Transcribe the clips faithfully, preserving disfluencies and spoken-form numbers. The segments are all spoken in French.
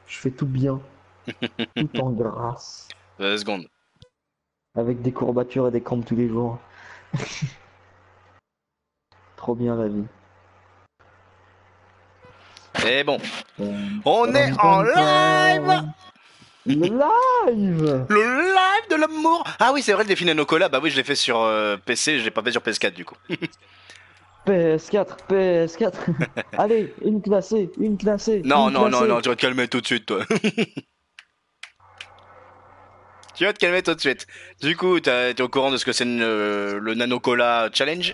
Je fais tout bien, tout en grâce, Deux secondes. avec des courbatures et des crampes tous les jours. Trop bien la vie. Et bon, Pam, on est pam, en pam, live. pam. Le live! Le live de l'amour. Ah oui, c'est vrai, le défi Nanocola. Bah oui, je l'ai fait sur euh, P C, je l'ai pas fait sur P S quatre du coup. P S quatre, P S quatre. Allez, une classée, une classée, Non, une non, non, non, classée. tu vas te calmer tout de suite, toi. Tu vas te calmer tout de suite. Du coup, t'as- t'es au courant de ce que c'est le, le Nanocola Challenge?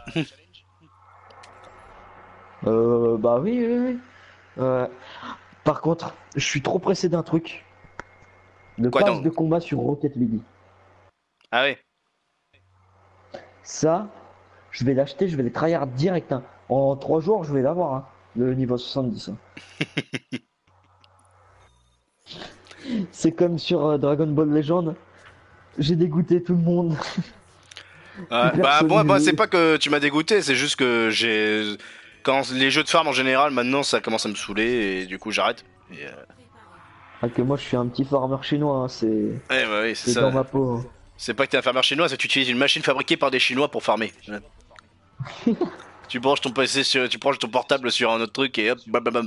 Euh, bah oui, oui, oui. Euh, par contre, je suis trop pressé d'un truc. Le Quoi pass donc? de combat sur Rocket League. Ah oui. Ça, je vais l'acheter, je vais les tryhard direct, hein. En trois jours, je vais l'avoir, hein, le niveau soixante-dix, hein. C'est comme sur euh, Dragon Ball Legend. J'ai dégoûté tout le monde. Plus Ouais, bah personne moi, n'y moi c'est joue. pas que tu m'as dégoûté, c'est juste que j'ai quand les jeux de farm en général maintenant ça commence à me saouler et du coup j'arrête. Et, euh... Ah, que moi, je suis un petit farmer chinois, hein, c'est ouais, bah oui, c'est c'est dans ça. ma peau, hein. C'est pas que t'es un farmer chinois, c'est que tu utilises une machine fabriquée par des Chinois pour farmer. Ouais. Tu branches ton P C sur, tu branches ton portable sur un autre truc et hop, bam bam bam.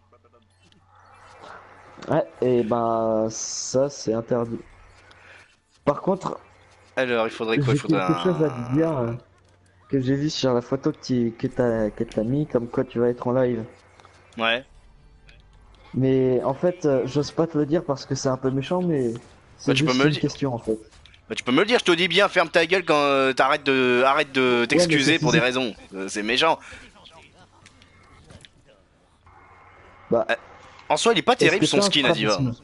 Ouais, et ben ça, c'est interdit. Par contre, Alors il faudrait quoi? Il j'ai faudrait quelque chose à te dire euh, un. que j'ai vu sur la photo que tu que t'as que t'as mis, comme quoi tu vas être en live. Ouais. Mais en fait, euh, j'ose pas te le dire parce que c'est un peu méchant, mais Bah c'est tu peux juste me le une dire. question en fait. Bah tu peux me le dire, je te dis bien, ferme ta gueule quand euh, t'arrêtes de, arrête de Ouais, mais c'est t'excuser pour des physique. raisons. Euh, c'est méchant. Bah, Euh, En soi, il est pas est-ce terrible que son t'as un skin à Diva. strabisme?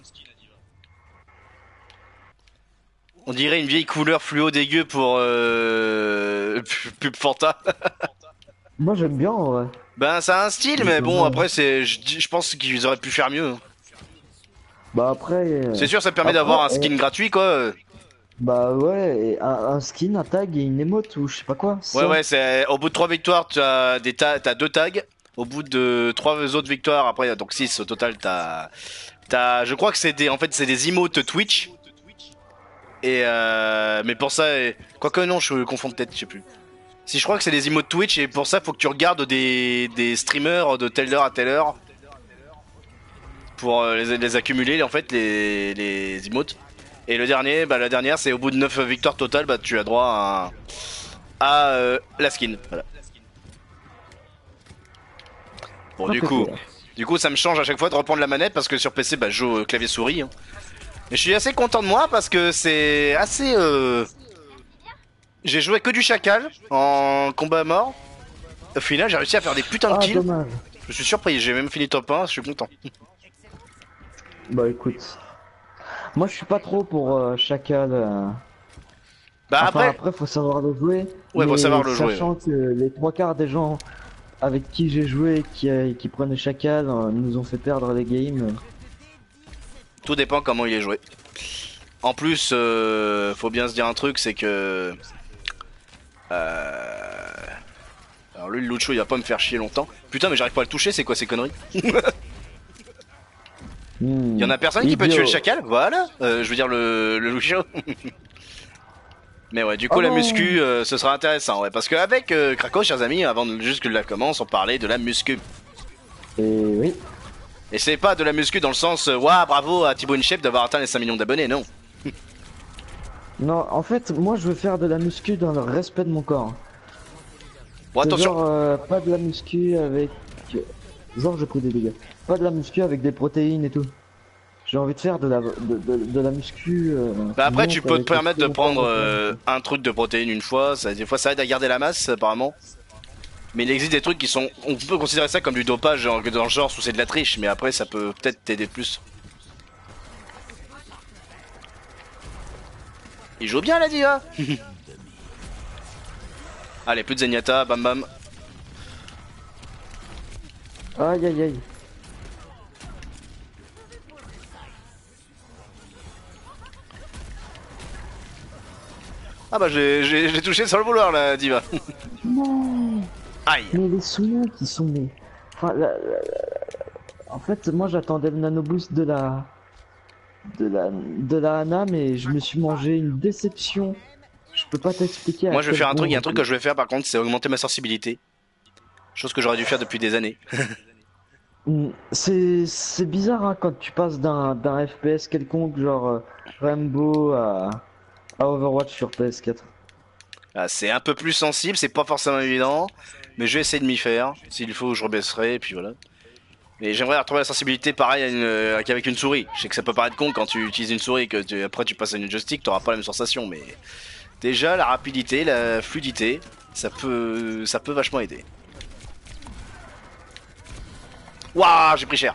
On dirait une vieille couleur fluo dégueu pour euh... pub Fanta. Moi, j'aime bien, en vrai. Ben ça a un style, J'ai mais pas bon mal. après c'est, je, je pense qu'ils auraient pu faire mieux. Bah après, euh, C'est sûr, ça te permet après, d'avoir un eh, skin gratuit quoi. bah ouais, et un, un skin, un tag et une emote ou je sais pas quoi, Ouais ça. ouais, c'est au bout de trois victoires, tu as des ta... t'as deux tags. Au bout de trois autres victoires, après donc six au total, t'as, t'as, je crois que c'est des, en fait c'est des emotes Twitch. Et euh... mais pour ça, et... quoique non, je confonds peut-être, je sais plus. Si je crois que c'est des emotes Twitch et pour ça faut que tu regardes des, des streamers de telle heure à telle heure pour euh, les, les accumuler en fait les, les emotes. Et le dernier, bah la dernière c'est au bout de neuf victoires totales, bah tu as droit à, à euh, la skin. Voilà. Bon Très du très coup, clair. du coup ça me change à chaque fois de reprendre la manette parce que sur P C bah je joue au clavier souris. Hein. Mais je suis assez content de moi parce que c'est assez euh... j'ai joué que du chacal en combat à mort. Au final j'ai réussi à faire des putains de Ah, kills. dommage. Je suis surpris, j'ai même fini top un, je suis content. Bah écoute, moi je suis pas trop pour euh, Chacal. euh, Bah Enfin après, après, faut savoir le jouer, ouais faut mais savoir le jouer. Ouais. sachant que les trois quarts des gens avec qui j'ai joué, qui, euh, qui prenaient Chacal, euh, nous ont fait perdre les games. euh. Tout dépend comment il est joué. En plus, euh, faut bien se dire un truc, c'est que... Euh... Alors lui, le Lucho, il va pas me faire chier longtemps. Putain, mais j'arrive pas à le toucher, c'est quoi ces conneries? Il y en Hmm. a personne qui peut tuer le Idiot. chacal, voilà. Euh, je veux dire le, le Lucho. Mais ouais, du coup Oh la non! muscu, euh, ce sera intéressant, ouais. Parce qu'avec euh, Krakow, chers amis, avant de, juste que la commence, on parlait de la muscu. Et oui. Et c'est pas de la muscu dans le sens, euh, waouh, bravo à Thibaut InShape d'avoir atteint les cinq millions d'abonnés, non. Non, en fait, moi je veux faire de la muscu dans le respect de mon corps. Bon, C'est attention. genre euh, pas de la muscu avec... Genre je pris des dégâts. Pas de la muscu avec des protéines et tout. J'ai envie de faire de la, de, de, de la muscu euh, Bah qui après tu monte peux te avec le permettre très de bon corps prendre naturel. euh, un truc de protéines une fois, ça, des fois ça aide à garder la masse apparemment. Mais il existe des trucs qui sont, on peut considérer ça comme du dopage genre, dans le genre où c'est de la triche, mais après ça peut peut-être t'aider plus. Il joue bien la diva. Allez, plus de Zenyatta, bam bam. Aïe aïe aïe. Ah bah j'ai j'ai- j'ai touché sans le vouloir la diva. Non. Aïe. Mais les sous qui sont nés. Enfin, la- la- En fait, moi j'attendais le nano boost de la de la de la Ana, mais je me suis mangé une déception. Je peux pas t'expliquer à Moi, je vais quel faire un truc. Il y a point. un truc que je vais faire par contre, c'est augmenter ma sensibilité. Chose que j'aurais dû faire depuis des années. Mm, C'est c'est bizarre hein, quand tu passes d'un d'un F P S quelconque genre euh, Rainbow à à Overwatch sur P S quatre. Ah, c'est un peu plus sensible, c'est pas forcément évident. Mais je vais essayer de m'y faire. S'il faut, je rebaisserai, et puis voilà. Mais j'aimerais retrouver la sensibilité pareil à une- euh, qu'avec une souris. Je sais que ça peut paraître con quand tu utilises une souris et que tu- après tu passes à une joystick, t'auras pas la même sensation. Mais déjà, la rapidité, la fluidité, ça peut, ça peut vachement aider. Waouh, j'ai pris cher.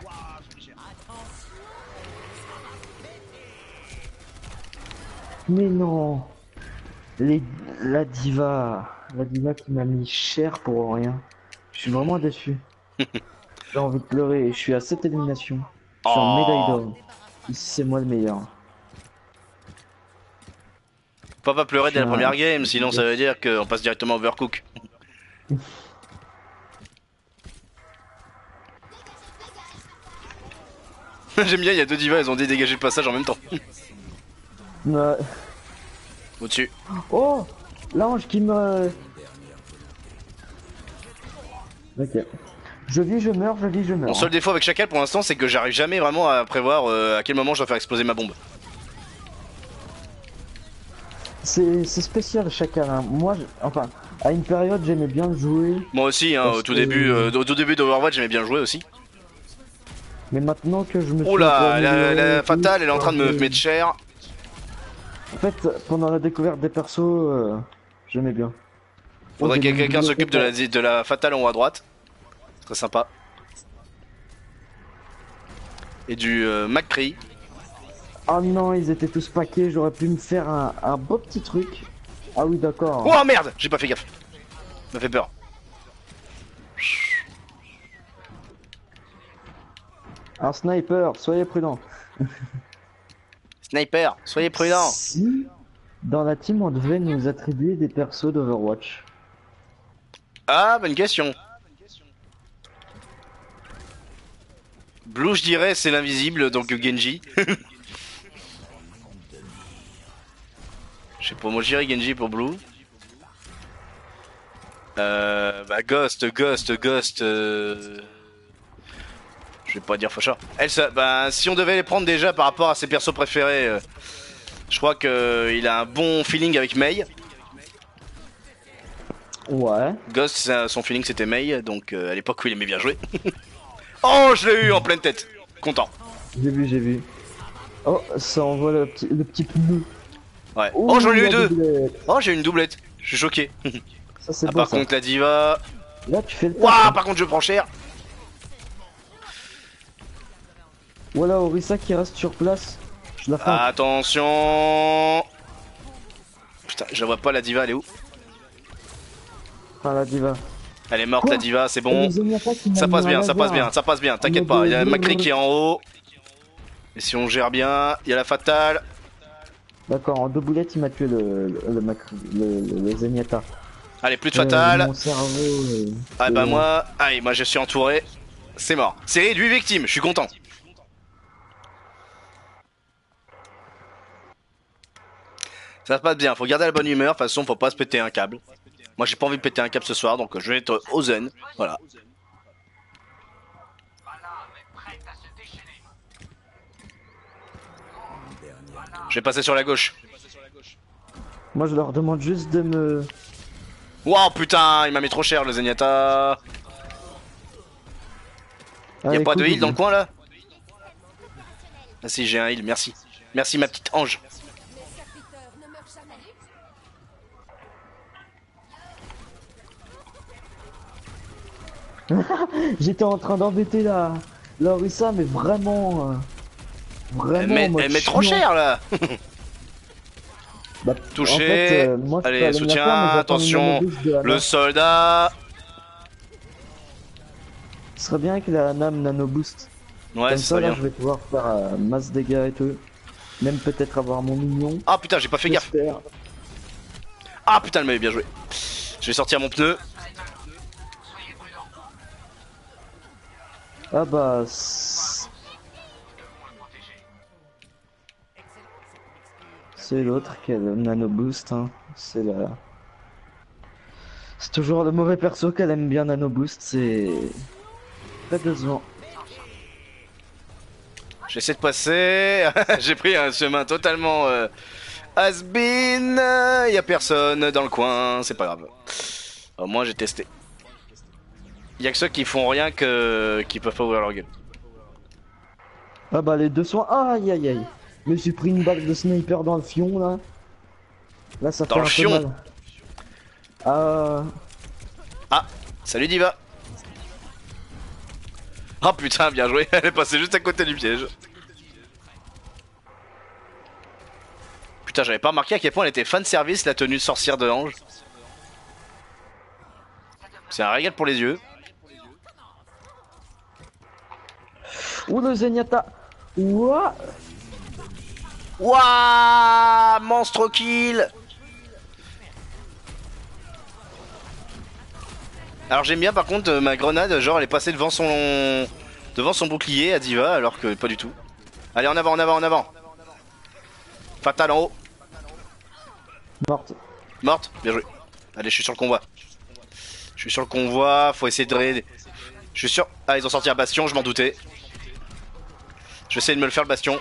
Mais non, les la diva, la diva qui m'a mis cher pour rien. Je suis vraiment déçu. J'ai envie de pleurer. Je suis à cette élimination. Je suis en médaille Oh, d'or. Ici c'est moi le meilleur. faut pas Je pleurer dès suis la un... première game, sinon ça veut dire qu'on passe directement à Overcook. J'aime bien, il y a deux divas, elles ont dégagé le passage en même temps. Ouais. Au-dessus. Oh, l'ange qui me... Ok. Je vis, je meurs, je vis, je meurs. Mon seul défaut avec Chacal pour l'instant, c'est que j'arrive jamais vraiment à prévoir euh, à quel moment je dois faire exploser ma bombe. C'est c'est spécial chacun. Hein. Moi, je- enfin, à une période, j'aimais bien le jouer. Moi aussi, hein, Parce au tout que- début, euh, au tout début d'Overwatch, j'aimais bien jouer aussi. Mais maintenant que je me suis... Oh là, la, amélioré la et tout, fatale, elle est en train de me je- mettre cher. En fait, pendant la découverte des persos, euh, j'aimais bien. Faudrait Oh, que j'ai quelqu'un une s'occupe de la, de la fatale en haut à droite. Très sympa. Et du euh, McCree. Oh non, ils étaient tous paquets, j'aurais pu me faire un, un beau petit truc. Ah oui, d'accord. Oh merde, j'ai pas fait gaffe. Ça m'a fait peur. Un sniper, soyez prudent. Sniper, soyez prudent. Si dans la team on devait nous attribuer des persos d'Overwatch. Ah, bonne question. Blue, je dirais, c'est l'invisible, donc Genji. Je sais pas, moi je dirais Genji pour Blue. Euh, bah Ghost, Ghost, Ghost. Euh... Je vais pas dire Fauchard. Elle, ça, bah, si on devait les prendre déjà par rapport à ses persos préférés, euh, je crois que euh, il a un bon feeling avec Mei. Ouais. Ghost, ça- son feeling c'était Mei, donc euh, à l'époque où il aimait bien jouer. Oh, je l'ai eu en pleine tête. Content. J'ai vu, j'ai vu. Oh, ça envoie le petit, le petit pneu. Ouais. Ouh, Oh, j'en ai eu la deux. doublette. Oh, j'ai eu une doublette. Je suis choqué. Ça c'est Ah, beau par ça. contre, la diva. Là tu fais le taf, Waouh, hein. par contre, je prends cher. Voilà Orisa qui reste sur place. Je la feinte. Attention. Putain, je la vois pas, la diva, elle est où? Enfin la diva. Elle est morte, Quoi la diva, c'est Et bon. le Zenyatta qui m'a Ça mis passe un bien, ça laser. passe bien, ça passe bien, t'inquiète mode pas. Il y a de- McCree qui est en haut. Et si on gère bien, il y a la fatale. D'accord, en deux boulettes il m'a tué le, le, le, Mac- le, le- le Zenyatta. Allez, plus de Euh, fatale. mon cerveau, euh, Ah est bah long. moi, allez, moi je suis entouré. C'est mort. C'est réduit victime, je suis content. Ça se passe bien, faut garder la bonne humeur, de toute façon faut pas se péter un câble. Moi j'ai pas envie de péter un câble ce soir, donc je vais être au zen. Voilà. Je vais passer sur la gauche. Moi je leur demande juste de me... Waouh putain, il m'a mis trop cher le Zenyatta. Ah, Y'a pas écoute, de heal dans le Doudou. coin là? Ah si, j'ai un heal, merci. Merci ma petite ange. J'étais en train d'embêter la... la Orisa mais vraiment... euh, Vraiment Elle met, en mode elle met trop chiant. cher là. Bah, Touché. en fait, euh, moi, je peux Allez, aller me la soutien, faire, mais j'attends attention. une nano boost de la Le Nana. soldat. Ce serait bien que la Nam nano boost. Ouais, Comme ça ça, serait là, bien. je vais pouvoir faire euh, masse dégâts et tout. Même peut-être avoir mon mignon. Ah putain, j'ai pas fait gaffe. J'espère. Ah putain, elle m'avait bien joué. Je vais sortir mon pneu. Ah bah, c'est l'autre qui a le nano boost. Hein. C'est la... C'est toujours le mauvais perso qu'elle aime bien nano boost, c'est... Pas besoin. J'essaie de passer. J'ai pris un chemin totalement euh, has-been. Y a personne dans le coin, c'est pas grave. Au moins j'ai testé. Y a que ceux qui font rien que qui peuvent pas ouvrir leur gueule. Ah bah les deux soins, aïe aïe aïe. Je me suis pris une balle de sniper dans le fion là. Là ça Dans fait le un fion. peu mal. Ah... Ah, salut Diva. Oh putain, bien joué, elle est passée juste à côté du piège. Putain, j'avais pas remarqué à quel point elle était fan service la tenue de sorcière de Ange. C'est un régal pour les yeux. Ouh le Zenyatta. Ouah. Wouah, monstre kill. Alors j'aime bien par contre euh, ma grenade, genre elle est passée devant son devant son bouclier à Diva alors que pas du tout. Allez en avant, en avant, en avant. Fatal en haut. Morte. Morte, bien joué. Allez, je suis sur le convoi. Je suis sur le convoi, faut essayer de... Je suis sûr... Ah, ils ont sorti un bastion, je m'en doutais. Je vais essayer de me le faire le bastion.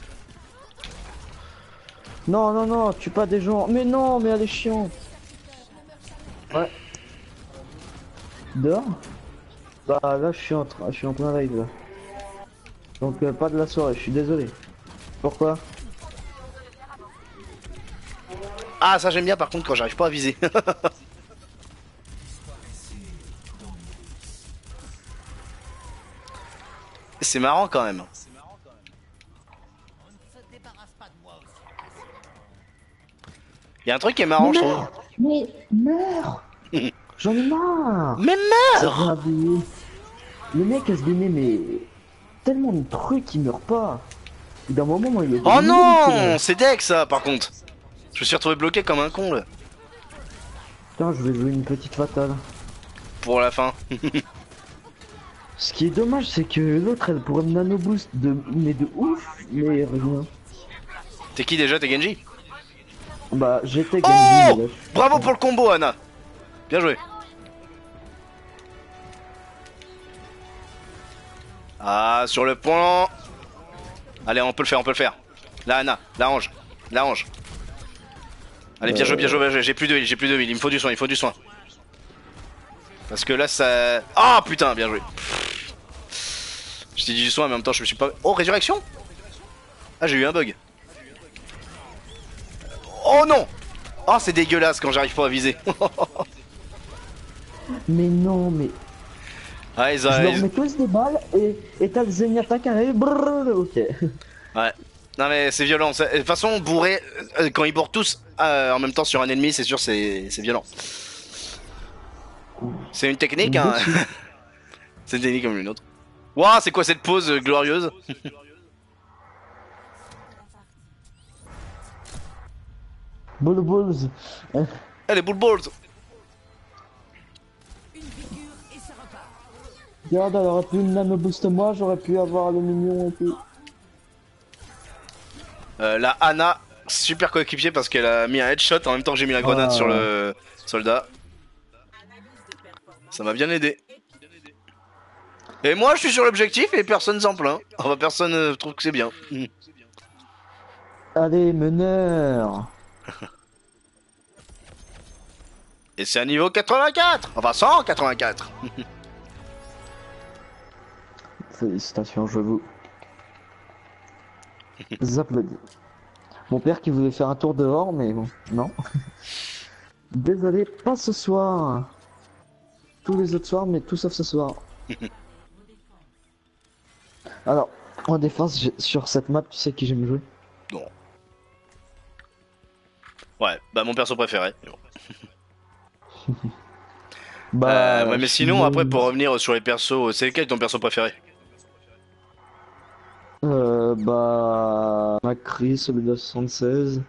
Non non non, tue pas des gens. Mais non, mais elle est chiante. Ouais. Dehors. Bah là je suis en train, je suis en plein live là. Donc euh, pas de la soirée, je suis désolé. Pourquoi? Ah, ça j'aime bien par contre quand j'arrive pas à viser. C'est marrant quand même. Il y a un truc qui est marrant, je trouve. Mais meurs. J'en ai marre. Mais Ça meurs. vient de- Le mec a se donné mais tellement de trucs, il meurt pas. Et d'un moment moi, il est Oh non, c'est deck ça par contre. Je me suis retrouvé bloqué comme un con là. Putain, je vais jouer une petite fatale. Pour la fin. Ce qui est dommage, c'est que l'autre, elle pourrait me nano boost de mais de ouf, mais rien. T'es qui déjà? T'es Genji? Bah, j'étais Oh, Genji, mais là, je- bravo pour le combo Anna. Bien joué. Ah, sur le point. Allez, on peut le faire, on peut le faire. La Anna, la Ange, la Ange. Allez, bien joué, bien joué, bien joué. J'ai plus de heal, j'ai plus de heal. Il me faut du soin, il me faut du soin. Parce que là, ça... Ah, putain, bien joué. Je t'ai dit du soin, mais en même temps, je me suis pas... Oh, résurrection. Ah, j'ai eu un bug. Oh non. Oh, c'est dégueulasse quand j'arrive pas à viser. Mais non, mais... Ah, ils Je ont... leur ils- mets tous des balles et, et t'as le Zenyatta qui arrive, brrr, ok. Ouais. Non mais c'est violent. Ça- De toute façon, bourré, euh, quand ils bourrent tous euh, en même temps sur un ennemi, c'est sûr, c'est c'est violent. C'est une technique, hein. C'est une technique comme une autre. Waouh, c'est quoi cette pose euh, glorieuse? Bull Bulls. Euh, Elle est bull balls. Regarde, elle aurait pu me nano boost moi, j'aurais pu avoir le mignon et tout. Euh, la Anna, super coéquipier parce qu'elle a mis un headshot en même temps que j'ai mis la grenade Ah. sur le soldat. Ça m'a bien aidé. Et moi, je suis sur l'objectif et personne s'en plaint. Enfin, personne euh, trouve que c'est bien. Mm. Allez, meneur. Et c'est un niveau quatre-vingt-quatre. Enfin, cent quatre-vingt-quatre. Félicitations, je vous applaudis. Mon père qui voulait faire un tour dehors, mais bon, non. Désolé, pas ce soir. Tous les autres soirs, mais tout sauf ce soir. Alors, en défense, j'ai- sur cette map, tu sais qui j'aime jouer? Non. Ouais, bah mon perso préféré. mais bon. Bah, Euh, ouais, mais je sinon, suis- après, pour revenir sur les persos, c'est lequel ton perso préféré? Euh, bah... Macri, celui de soixante-seize.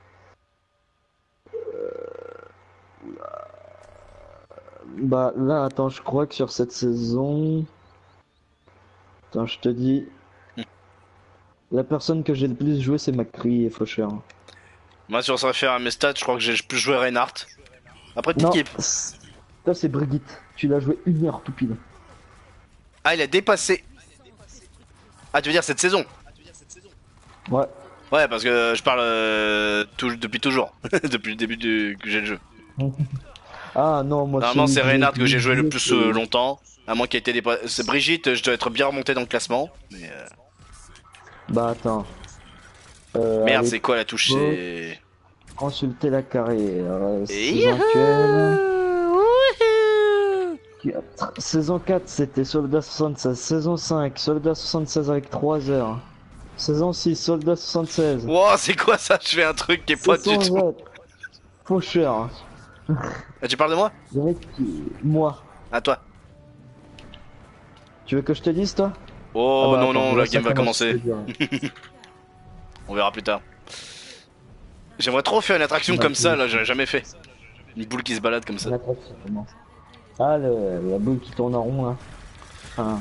Bah, là, attends, je crois que sur cette saison... Attends, je te dis... La personne que j'ai le plus joué, c'est Macri et Faucheur. Moi, si on se réfère à mes stats, je crois que j'ai plus joué Reinhardt. Après, Non, Tikip. c'est- toi c'est Brigitte. Tu l'as joué une heure tout pile. Ah, il a dépassé. Ah, tu veux dire cette saison? Ouais. Ouais, parce que je parle euh, tout- depuis toujours. Depuis le début du... que j'ai le jeu. Ah non, moi Normalement, celui c'est que j'ai Reinhardt que j'ai joué le joué, plus c'est- euh, longtemps. À moins qu'il ait été dépassé. C'est Brigitte, je dois être bien remonté dans le classement. Mais euh, Bah attends. Euh, merde, allez, c'est quoi la touche? bon, C'est. consulter la carrière. Euh, Et saison actuelle. youhou, wouhou. quatre. Saison quatre, c'était Soldat soixante-seize. Saison cinq, Soldat soixante-seize avec trois heures. Saison six, Soldat soixante-seize. Wow, c'est quoi ça? Je fais un truc qui est pas du Saison tout. sept, Faucheur. Ah, tu parles de moi? Le mec qui- Moi. À toi. Tu veux que je te dise, toi? Oh Ah bah, non, attends, non, là, la ça game va commence, commencer. c'est dur. On verra plus tard. J'aimerais trop faire une attraction Bah, comme tu- ça, là, j'ai jamais fait. Une boule qui se balade comme ça. La trace, ça commence. Ah, le, la boule qui tourne en rond, là. Enfin,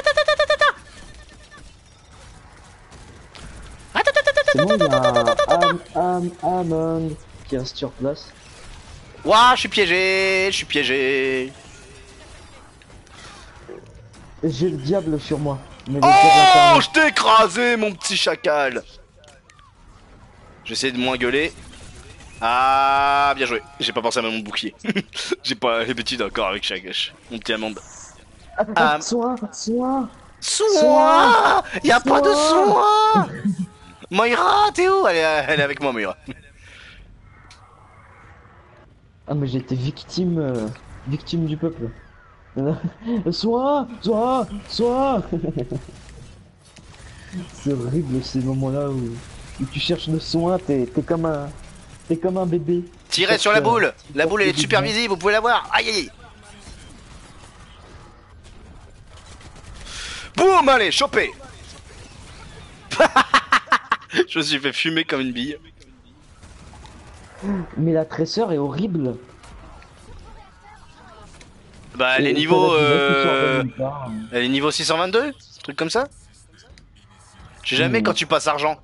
c'est bon, il y a un Am, Am, Amon qui reste sur place. Ouah, je suis piégé, je suis piégé. Et j'ai le diable sur moi. Mais le diable Oh, je t'ai écrasé, mon petit chacal. J'essaie de moins gueuler. Ah, bien joué. J'ai pas pensé à mon bouclier. J'ai pas l'habitude encore avec chaque mon petit amande. interné. Ah. Soin, soin. Soin. Y'a pas de Soin. soin. Moira, t'es où? Elle est, elle est avec moi, Moira. Ah, mais j'étais victime, euh, victime du peuple. Soin, soin, soin. C'est horrible ces moments-là où, où tu cherches le soin, t'es t'es comme un, t'es comme un bébé. Tirez sur la boule. La boule, elle est super visible, vous pouvez la voir. Aïe, aïe, aïe. Boum, allez, chopé. Je me suis fait fumer comme une bille. Mais la tresseur est horrible. Bah, elle est Et niveau. t'as la diva qui sort de Euh... nulle part. Elle est niveau six cent vingt-deux? Un truc comme ça? Je sais jamais Hmm. quand tu passes argent.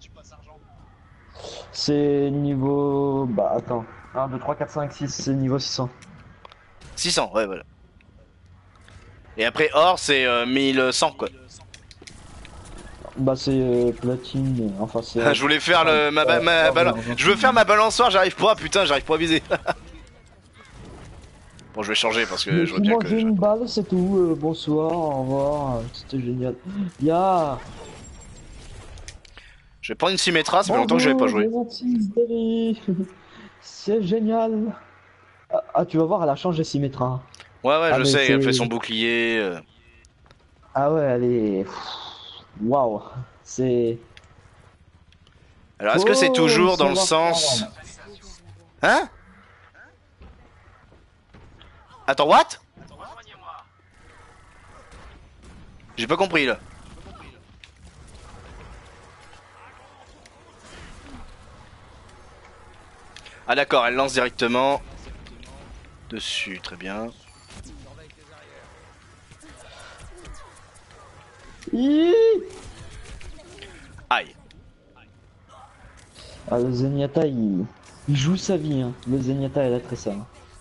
C'est niveau... Bah attends. un, deux, trois, quatre, cinq, six, c'est niveau six cents. six cents, ouais, voilà. Et après, or, c'est euh, mille cent, quoi. Bah c'est euh, platine, euh, enfin c'est... Je voulais faire le, ma, ba- ma balan- Je veux faire ma balançoire, j'arrive pas, putain, j'arrive pas à viser. Bon, je vais changer parce que Mais je vois tu bien manges que. une balle, c'est tout. Euh, bonsoir, au revoir. euh, C'était génial. Ya. Je vais prendre une Symmetra, ça fait longtemps que j'avais pas joué. Bonjour, Berry. C'est génial. Ah, ah, tu vas voir, elle a changé Symmetra. Ouais, ouais, Ah, je mais sais, elle c'est- fait son bouclier. euh. Ah ouais, elle est... Waouh. C'est... Alors, est-ce que c'est Oh, toujours dans le savoir sens. faire. Hein? Attends, what? J'ai pas compris là. Ah d'accord, elle lance directement dessus, très bien. Hi. Aïe. Ah, le Zenyatta, il... il joue sa vie, hein. Le Zenyatta et la Tressa.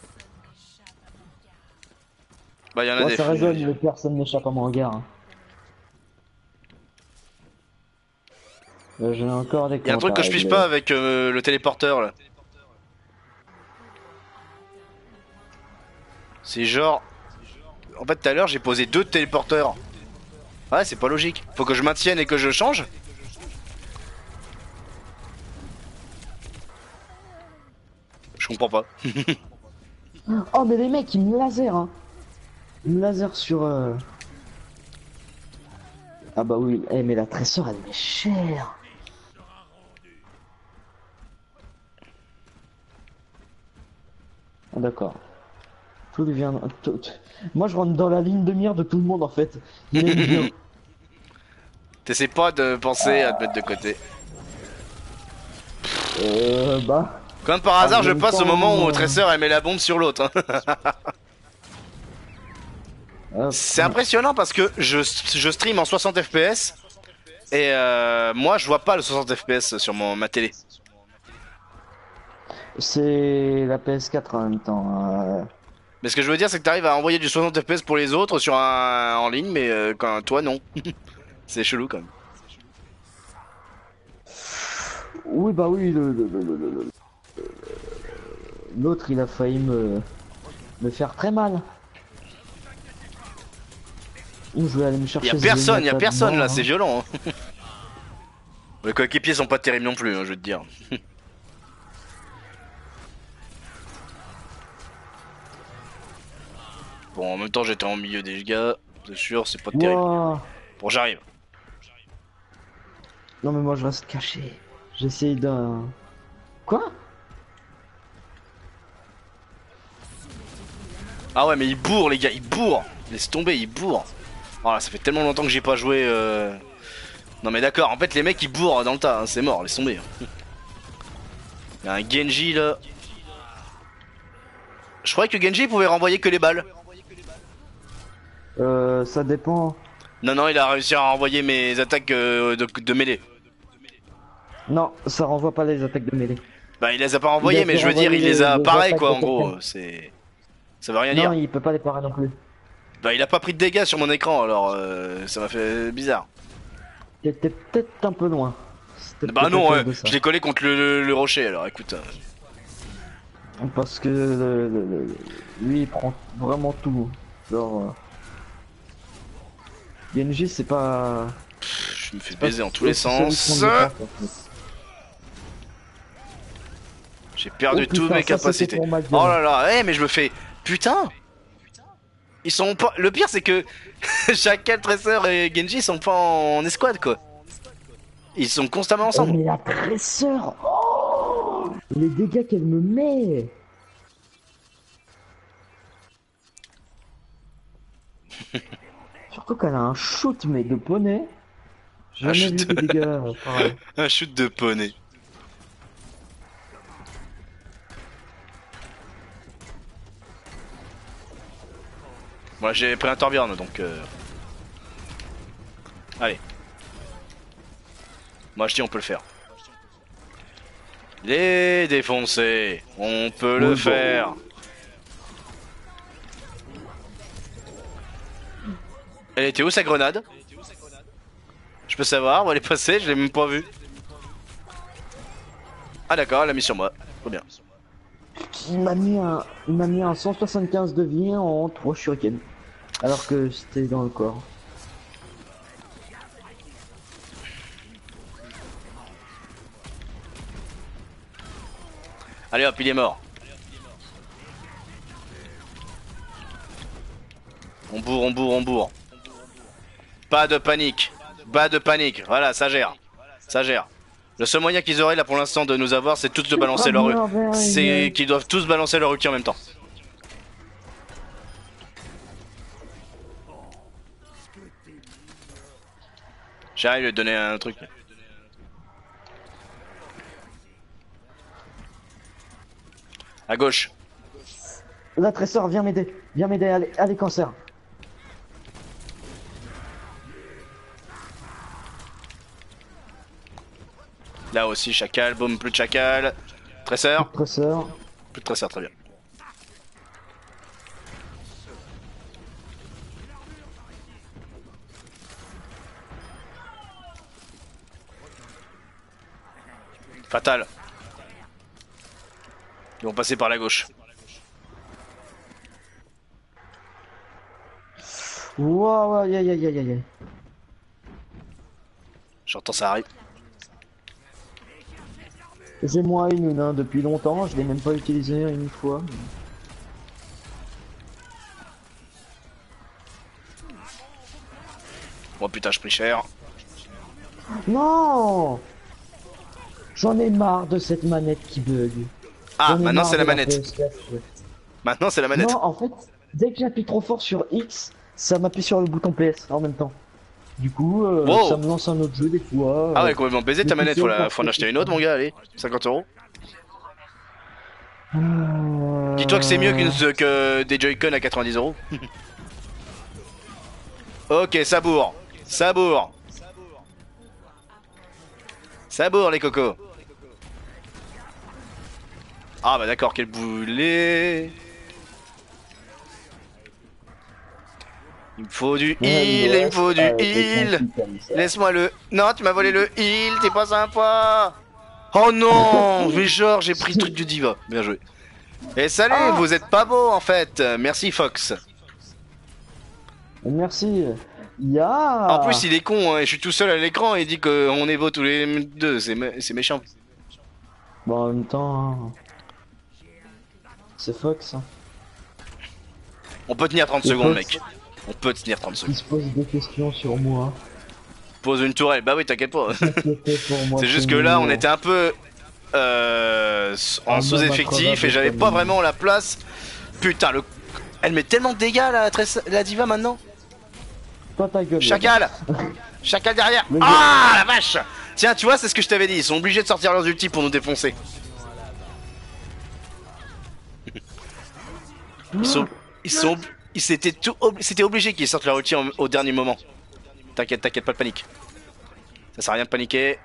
Bah y'en a Ouais, des ça fous. résonne, mais personne n'échappe à mon regard. Hein. Euh, J'ai encore des Y'a un truc que je pige pas avec euh, le téléporteur là. C'est genre... En fait tout à l'heure j'ai posé deux téléporteurs. Ouais c'est pas logique. Faut que je maintienne et que je change. Je comprends pas. Oh, mais les mecs, ils me laser, hein. Ils me laser sur... Euh... Ah bah oui, eh, mais la tresseur, elle est chère. Ah, d'accord. Tout devient... tout- tout- Moi, je rentre dans la ligne de mire de tout le monde, en fait. Il aime bien. T'essaies pas de penser à te mettre de côté. Euh, bah... Comme par hasard En je même passe au temps, moment où euh, Tracer elle met la bombe sur l'autre. Hein. euh, C'est impressionnant parce que je, je stream en soixante F P S et euh, moi je vois pas le soixante F P S sur mon, ma télé. C'est la P S quatre en même temps. euh. Mais ce que je veux dire, c'est que t'arrives à envoyer du soixante F P S pour les autres sur un en ligne, mais euh, quand toi non. C'est chelou quand même. Oui, bah oui, le, le- le- le- le- le- l'autre il a failli me, me faire très mal. Ouh, je vais aller me chercher Y'a ce personne, y'a Zenyatta personne dedans, là, hein. c'est violent. Hein. Les coéquipiers sont pas terribles non plus, hein, je veux te dire. Bon, en même temps, j'étais en milieu des gars, c'est sûr, c'est pas terrible. Wouah. Bon, j'arrive. Non mais moi je reste caché. J'essaye d'un... Quoi? Ah ouais, mais il bourre, les gars, il bourre. Laisse tomber, il bourre. Oh là, ça fait tellement longtemps que j'ai pas joué. Euh... Non, mais d'accord, en fait, les mecs ils bourrent dans le tas, hein, c'est mort, laisse tomber. Il y a un Genji là. Je croyais que Genji pouvait renvoyer que les balles. Euh, ça dépend. Non, non, il a réussi à renvoyer mes attaques euh, de, de mêlée. Non, ça renvoie pas les attaques de mêlée. Bah, il les a pas renvoyées, Il a mais fait je veux dire, il renvoyer les a les pareil attaques quoi, de en gros. quelqu'un. C'est. Ça veut rien Non, dire. il peut pas les parer non plus. Bah, il a pas pris de dégâts sur mon écran, alors euh, ça m'a fait bizarre. T'étais peut-être un peu loin. C'était Bah, peut-être non, à cause ouais, de ça. je l'ai collé contre le, le- le rocher, alors écoute. euh, Parce que le- le- le- lui il prend vraiment tout. Genre... euh, Genji c'est pas... Je me fais pas baiser en tous les aussi celui sens. qu'on le pense, en fait. J'ai perdu Oh, toutes putain, mes ça, c'était capacités. pour ma gueule. Oh là là, eh mais je me fais. Putain. Ils sont pas. Le pire c'est que Chacal, Tracer et Genji sont pas en escouade quoi. Ils sont constamment Oh, ensemble. mais la tresseur, oh, les dégâts qu'elle me met. Surtout qu'elle a un shoot mais de poney. J'ai Un jamais vu shoot. des dégâts euh, pareils. Un shoot de poney. Moi j'ai pris un Torbjorn donc. Euh... Allez. Moi je dis on peut le faire. Les défoncer. On peut le Oui, bon. faire. Elle était où sa grenade? Je peux savoir où elle est passée, je l'ai même pas vue. Ah d'accord, elle l'a mis sur moi. Trop bien. Il m'a mis un, il m'a mis un cent soixante-quinze de vie en trois shurikens. Alors que c'était dans le corps. Allez hop, il est mort. On bourre, on bourre, on bourre. Pas de panique. Pas de panique. Voilà, ça gère. Ça gère. Le seul moyen qu'ils auraient là pour l'instant de nous avoir, c'est tous de balancer leur... C'est qu'ils doivent tous balancer leur ulti en même temps. J'arrive à lui donner un truc. À gauche. La tresseur, viens m'aider. Viens m'aider, allez, allez, cancer. Là aussi, chacal, boum, plus de chacal. Tresseur. Tresseur. Plus de tresseur, très bien. Fatal. Ils vont passer par la gauche. Waouh, aïe aïe aïe aïe aïe. J'entends ça arrive. J'ai moi une nain depuis longtemps, je l'ai même pas utilisé une fois. Oh putain, je pris cher. Non, j'en ai marre de cette manette qui bug. Ah, J'en ai maintenant marre c'est la de manette. P S quatre. Maintenant c'est la manette. Non, en fait, dès que j'appuie trop fort sur X, ça m'appuie sur le bouton P S en même temps. Du coup, euh, Wow. ça me lance un autre jeu des fois. Ah ouais, euh, complètement baisé ta mais manette, c'est faut, la... encore faut en acheter une autre mon gars, allez. cinquante euros. euh, Dis-toi que c'est mieux qu'une que des Joy-Con à quatre-vingt-dix euros. Ok, ça bourre. Ça bourre. Ça bourre les cocos. Ah bah d'accord, quel boulet. Il me faut du Ouais, il heal, il me reste faut du avec un heal. truc comme ça. Laisse-moi le... Non, tu m'as volé le heal, t'es pas sympa. Oh non, mais genre j'ai pris le truc du diva. Bien joué. Et salut, Ah, vous êtes pas beau en fait. Merci Fox. merci. En plus Ya. il est con, hein, et je suis tout seul à l'écran et il dit qu'on est beau tous les deux, c'est mé- c'est méchant. Bon, en même temps, hein, c'est Fox. Hein. On peut tenir trente C'est secondes Fox mec. On peut tenir trente qui secondes. se pose des questions sur moi. Pose une tourelle, bah oui t'inquiète pas. S'inquiéter pour moi, C'est c'est juste que là on mignon. était un peu euh, en Un homme à travers sous-effectif et des j'avais pas familles. vraiment la place. Putain le... Elle met tellement de dégâts la, Tress- la diva maintenant. Toi ta gueule. Chacal. Chacal derrière. Le Ah la vache. Tiens tu vois c'est ce que je t'avais dit, ils sont obligés de sortir leurs ultis pour nous défoncer. Ils sont... Ils sont... Ils s'étaient tout... obli- C'était obligé qu'ils sortent leur ulti en- au dernier moment. T'inquiète, t'inquiète, pas de panique. Ça sert à rien de paniquer.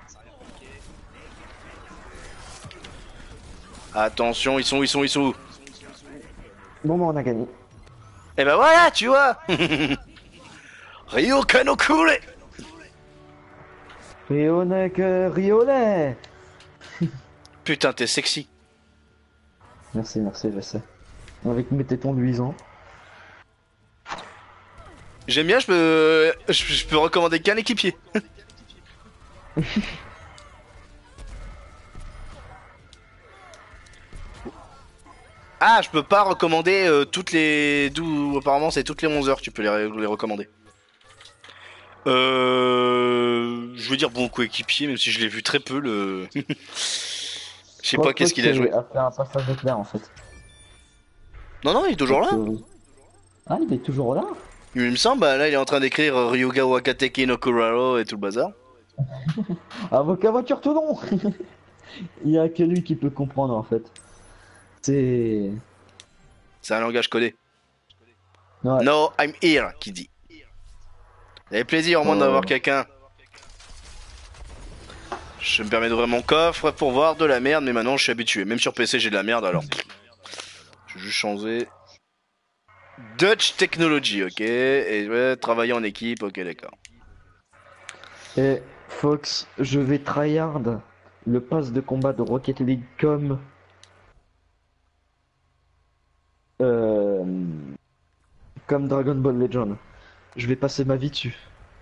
Attention, ils sont où, ils sont où, ils sont où? Bon, bah, on a gagné. Et ben voilà, tu vois. Ryoka no Kure. Rionnet que Rionnet. Putain, t'es sexy. Merci, merci, je sais. Avec mes tétons luisants. J'aime bien, je peux... Je, je peux recommander qu'un équipier. Ah, je peux pas recommander euh, toutes les... D'où apparemment c'est toutes les onze heures que tu peux les, les recommander. Euh... Je veux dire bon coéquipier, même si je l'ai vu très peu le... Je sais pas qu'est-ce qu'il a joué. a fait un passage éclair en fait. Non, non, il est toujours là. Ah, il est toujours là. Il me semble, bah là il est en train d'écrire euh, Ryuga Wakateki no Kuraro et tout le bazar. Avocat voiture tout long. Il y a que lui qui peut comprendre en fait. C'est... C'est un langage codé. Ouais. No, I'm here, qui dit. Ça fait plaisir au moins Oh. d'avoir quelqu'un. Je me permets d'ouvrir mon coffre pour voir de la merde, mais maintenant je suis habitué. Même sur P C j'ai de la merde alors. Je vais juste changer. Dutch Technology, ok. Et ouais, travailler en équipe, ok, d'accord. Et Fox, je vais tryhard le pass de combat de Rocket League comme... Euh... Comme Dragon Ball Legend. Je vais passer ma vie dessus.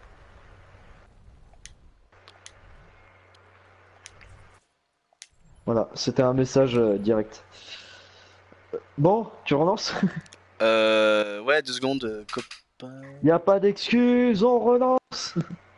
Voilà, c'était un message euh, direct. Bon, tu relances? Euh. Ouais, deux secondes, euh, copain. Y a pas d'excuse, on relance.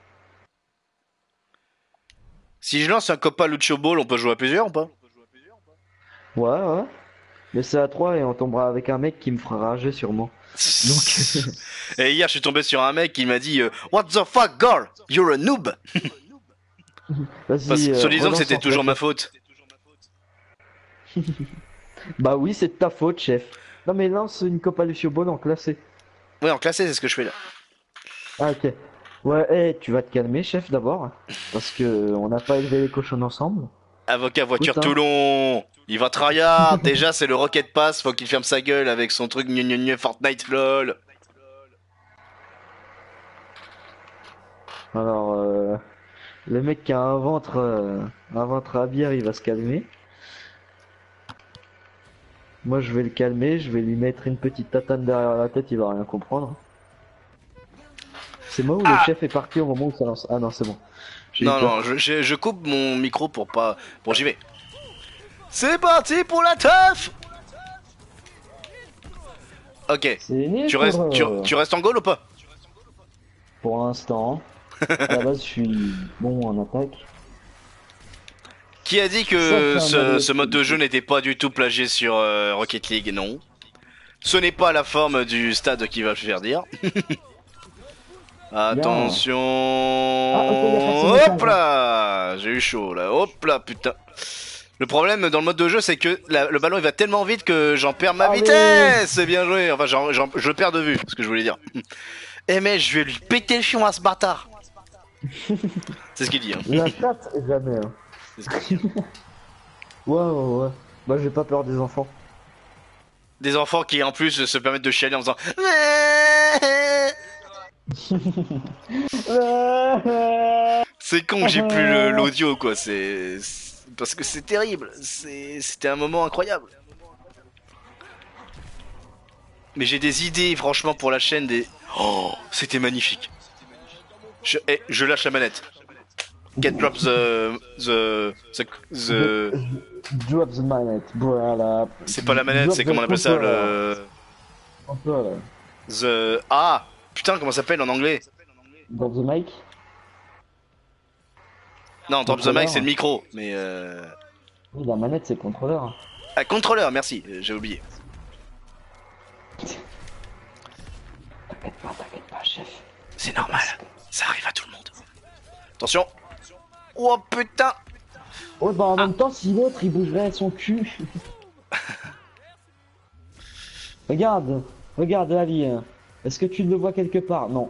Si je lance un Copa Lucio Ball, on peut jouer à plusieurs ou pas? Ouais, ouais. Mais c'est à trois et on tombera avec un mec qui me fera rager sûrement. Donc... Et hier, je suis tombé sur un mec qui m'a dit euh, What the fuck, girl? You're a noob! Parce Vas-y, que, euh, soi-disant que relance c'était en toujours fait. ma faute. Bah oui, c'est de ta faute, chef. Non mais lance une Copa Lucio Ball en classé. Ouais, en classé, c'est ce que je fais là. Ah ok. Ouais, eh, tu vas te calmer, chef, d'abord. Parce que on n'a pas élevé les cochons ensemble. Avocat voiture Putain. Toulon! Il va tryhard! Déjà, c'est le Rocket Pass, faut qu'il ferme sa gueule avec son truc gne gne gne Fortnite lol. Alors, euh, le mec qui a un ventre, euh, un ventre à bière, il va se calmer. Moi, je vais le calmer, je vais lui mettre une petite tatane derrière la tête, il va rien comprendre. C'est moi ou le Ah chef est parti au moment où ça lance? Ah non, c'est bon. J'ai eu Non, peur. non, je, je, je coupe mon micro pour pas. Bon, j'y vais. C'est parti pour la teuf! Ok. C'est né Tu pour, restes, tu, euh, tu restes en goal ou pas? pour l'instant. À la base, je suis bon en attaque. Qui a dit Ça, que c'est un ce, mauvais ce mode de jeu n'était pas du tout plagié sur euh, Rocket League? Non. Ce n'est pas la forme du stade qui va le faire dire. Attention. Ah, ok, y a personne Hop au là. J'ai eu chaud là. Hop là, putain. Le problème dans le mode de jeu, c'est que la- le ballon il va tellement vite que j'en perds ma Allez. vitesse. C'est bien joué. Enfin, j'en- j'en- je le perds de vue, ce que je voulais dire. Eh mais je vais lui péter le fion à ce bâtard. C'est ce qu'il dit. Hein. La chatte, jamais. Hein. C'est ce qu'il dit. Ouais, ouais, ouais. Bah j'ai pas peur des enfants. Des enfants qui en plus se permettent de chialer en faisant. C'est con que j'ai plus le- l'audio quoi, c'est. c'est- Parce que c'est terrible, c'est- c'était un moment incroyable. Mais j'ai des idées franchement pour la chaîne des. Oh, c'était magnifique. Je, eh, je lâche la manette. Get drop the. the. the. the- Drop the manette, voilà. C'est pas la manette, Drop c'est comment on the appelle ça controller. le. Controller. The. Ah putain, comment ça s'appelle en anglais? Drop the mic. Non, drop the mic Contrôleur. c'est le micro, mais euh. Oui, la manette c'est le contrôleur. Ah, contrôleur, merci, euh, j'ai oublié. T'inquiète pas, t'inquiète pas, chef. C'est normal, ça arrive à tout le monde. Attention. Oh putain. Ouais, bah en même temps, si l'autre il bougerait son cul. Regarde, regarde Ali. Est-ce que tu le vois quelque part? Non.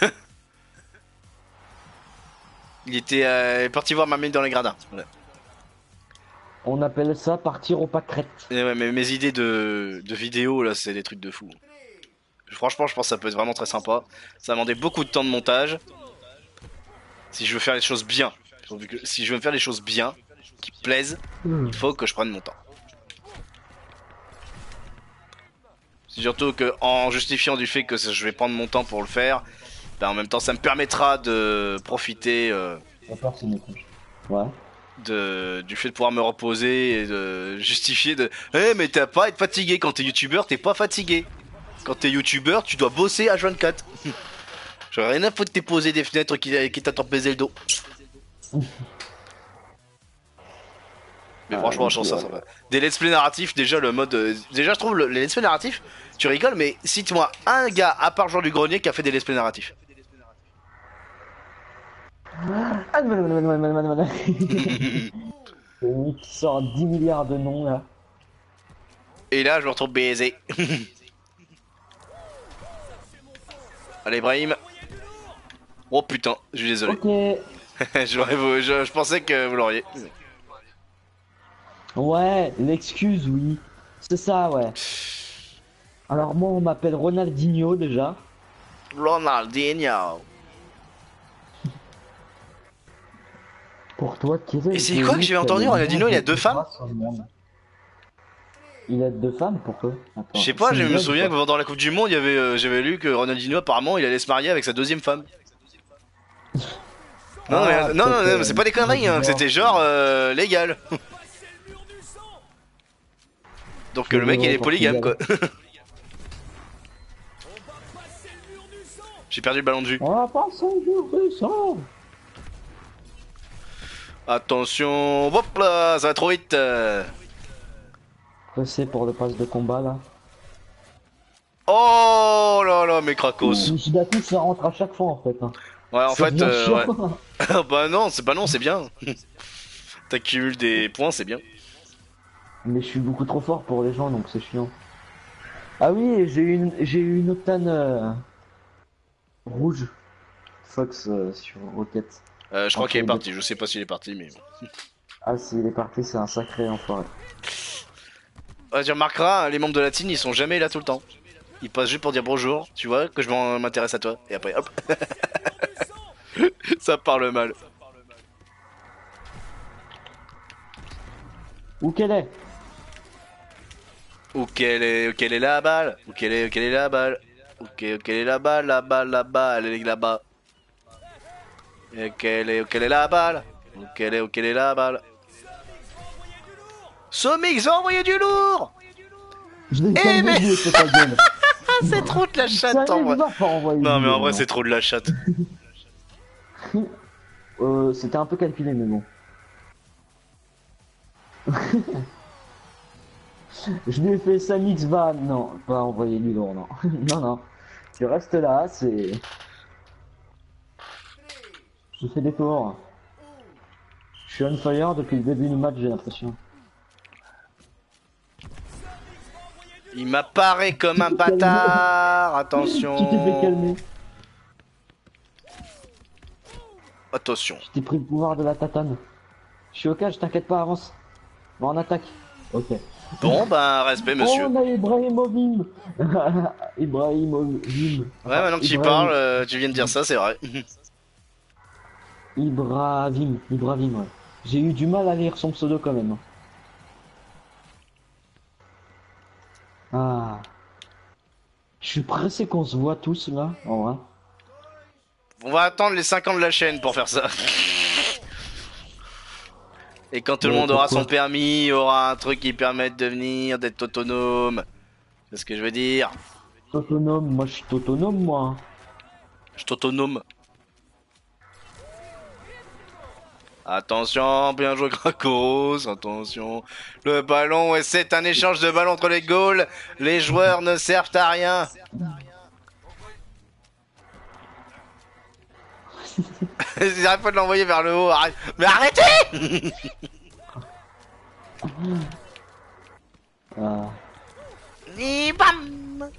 Il était euh, parti voir ma mine dans les gradins. Voilà. On appelle ça partir au pâquerette. Et ouais, mais mes idées de, de vidéo là, c'est des trucs de fou. Franchement, je pense que ça peut être vraiment très sympa. Ça va demander beaucoup de temps de montage. Si je veux faire les choses bien. Si je veux faire les choses bien, qui plaisent, Mmh. il faut que je prenne mon temps. C'est surtout que en justifiant du fait que je vais prendre mon temps pour le faire, ben en même temps ça me permettra de profiter euh, Ouais. de, du fait de pouvoir me reposer et de justifier de Eh hey, mais t'as pas à être fatigué quand t'es youtubeur, t'es pas fatigué. Quand t'es youtubeur, tu dois bosser à vingt-quatre. J'aurais rien à foutre de t'époser des fenêtres qui, qui t'attendent baiser le dos. Mais Ah, franchement, je trouve ça ouais. sympa. Des let's play narratifs, déjà le mode. euh, déjà, je trouve le- les let's play narratifs, tu rigoles, mais cite-moi un gars à part Jean du Grenier qui a fait des let's play narratifs. Ah, non, non, non, non, non, non, non. Le mec qui sort dix milliards de noms là. Et là, je me retrouve baisé. Allez, Brahim. Oh putain, je suis désolé. Ok. J'aurais- je, je pensais que vous l'auriez. Ouais, l'excuse, oui. C'est ça, ouais. Alors moi, on m'appelle Ronaldinho déjà. Ronaldinho. Pour toi, quel est Et c'est quoi que j'ai entendu, Ronaldinho, il a deux femmes? Il a deux femmes, pourquoi? Attends, Je sais pas, c'est je une me blague, souviens quoi. que pendant la Coupe du Monde, il y avait, euh, j'avais lu que Ronaldinho, apparemment, il allait se marier avec sa deuxième femme. Non, Ah, mais, non, non, peut-être, non, mais c'est pas des euh, conneries, hein, genre. c'était genre euh, légal. Donc Je le mec, vais il au est polygame, quoi. Portugal. J'ai perdu le ballon de vue. On va passer un jour de sang. Attention, hop là, ça va trop vite. euh. C'est pour le pass de combat là. Oh là là, mes Krakos. Je d'un coup, ça rentre à chaque fois en fait. Hein. Ouais, en C'est fait, bien euh, ouais. chiant. Bah non, c'est pas non, c'est bien. T'accumules des points, c'est bien. Mais je suis beaucoup trop fort pour les gens donc c'est chiant. Ah oui, j'ai eu une, j'ai eu une octane euh, rouge. Fox euh, sur Rocket. Euh, je crois Entre qu'il est les parti, je sais pas s'il est parti, mais. Ah, s'il est parti, c'est un sacré enfoiré. Ouais, tu remarqueras, les membres de la team, ils sont jamais là tout le temps. Ils passent juste pour dire bonjour, tu vois, que je m'en- m'intéresse à toi. Et après, hop. Ça parle mal. Où qu'elle est? Où quelle est, où quelle est la balle? Où quelle est, où quelle est la balle? Où quelle, où quelle est la balle? La balle, la balle, elle est là-bas. Et quelle est, où quelle est la balle? Où quelle est, où quelle est la balle? Somix va envoyer du lourd! Je l'ai Eh, calmé, mais- je lui ai fait ta gueule. Ah, c'est trop de la chatte Ça en ne vrai. va pas envoyer Non, du mais en lourd, vrai, non. c'est trop de la chatte. Euh, c'était un peu calculé, mais bon. Je lui ai fait Samix va, non, pas envoyer du lourd, non. Non, non. Tu restes là, c'est... Je fais des tours. Je suis on fire depuis le début du match, j'ai l'impression. Il m'apparaît comme un bâtard. Attention. Tu t'es fait calmer. Attention. Je t'ai pris le pouvoir de la tatane. Je suis au cage, t'inquiète pas, avance. Bon, on attaque. Ok. Bon, ben, respect, Oh, monsieur. on a Ibrahimovic. Ibrahimovic. Ouais, Enfin, maintenant que tu y Ibrahim... parles, euh, tu viens de dire ça, c'est vrai. Ibrahim. Ibrahim, ouais. J'ai eu du mal à lire son pseudo quand même. Ah. Je suis pressé qu'on se voit tous là, en vrai. On va attendre les cinq ans de la chaîne pour faire ça. Et quand tout le Ouais, monde aura son pourquoi? permis, il y aura un truc qui permet de devenir, d'être autonome. C'est ce que je veux dire. Autonome, moi je suis autonome moi. Je suis autonome. Attention, bien joué Krakos, attention. Le ballon, et c'est un échange de ballon entre les goals. Les joueurs ne servent à rien. J'arrête pas de l'envoyer vers le haut, arrête. Mais arrêtez. Ah. Ni bam.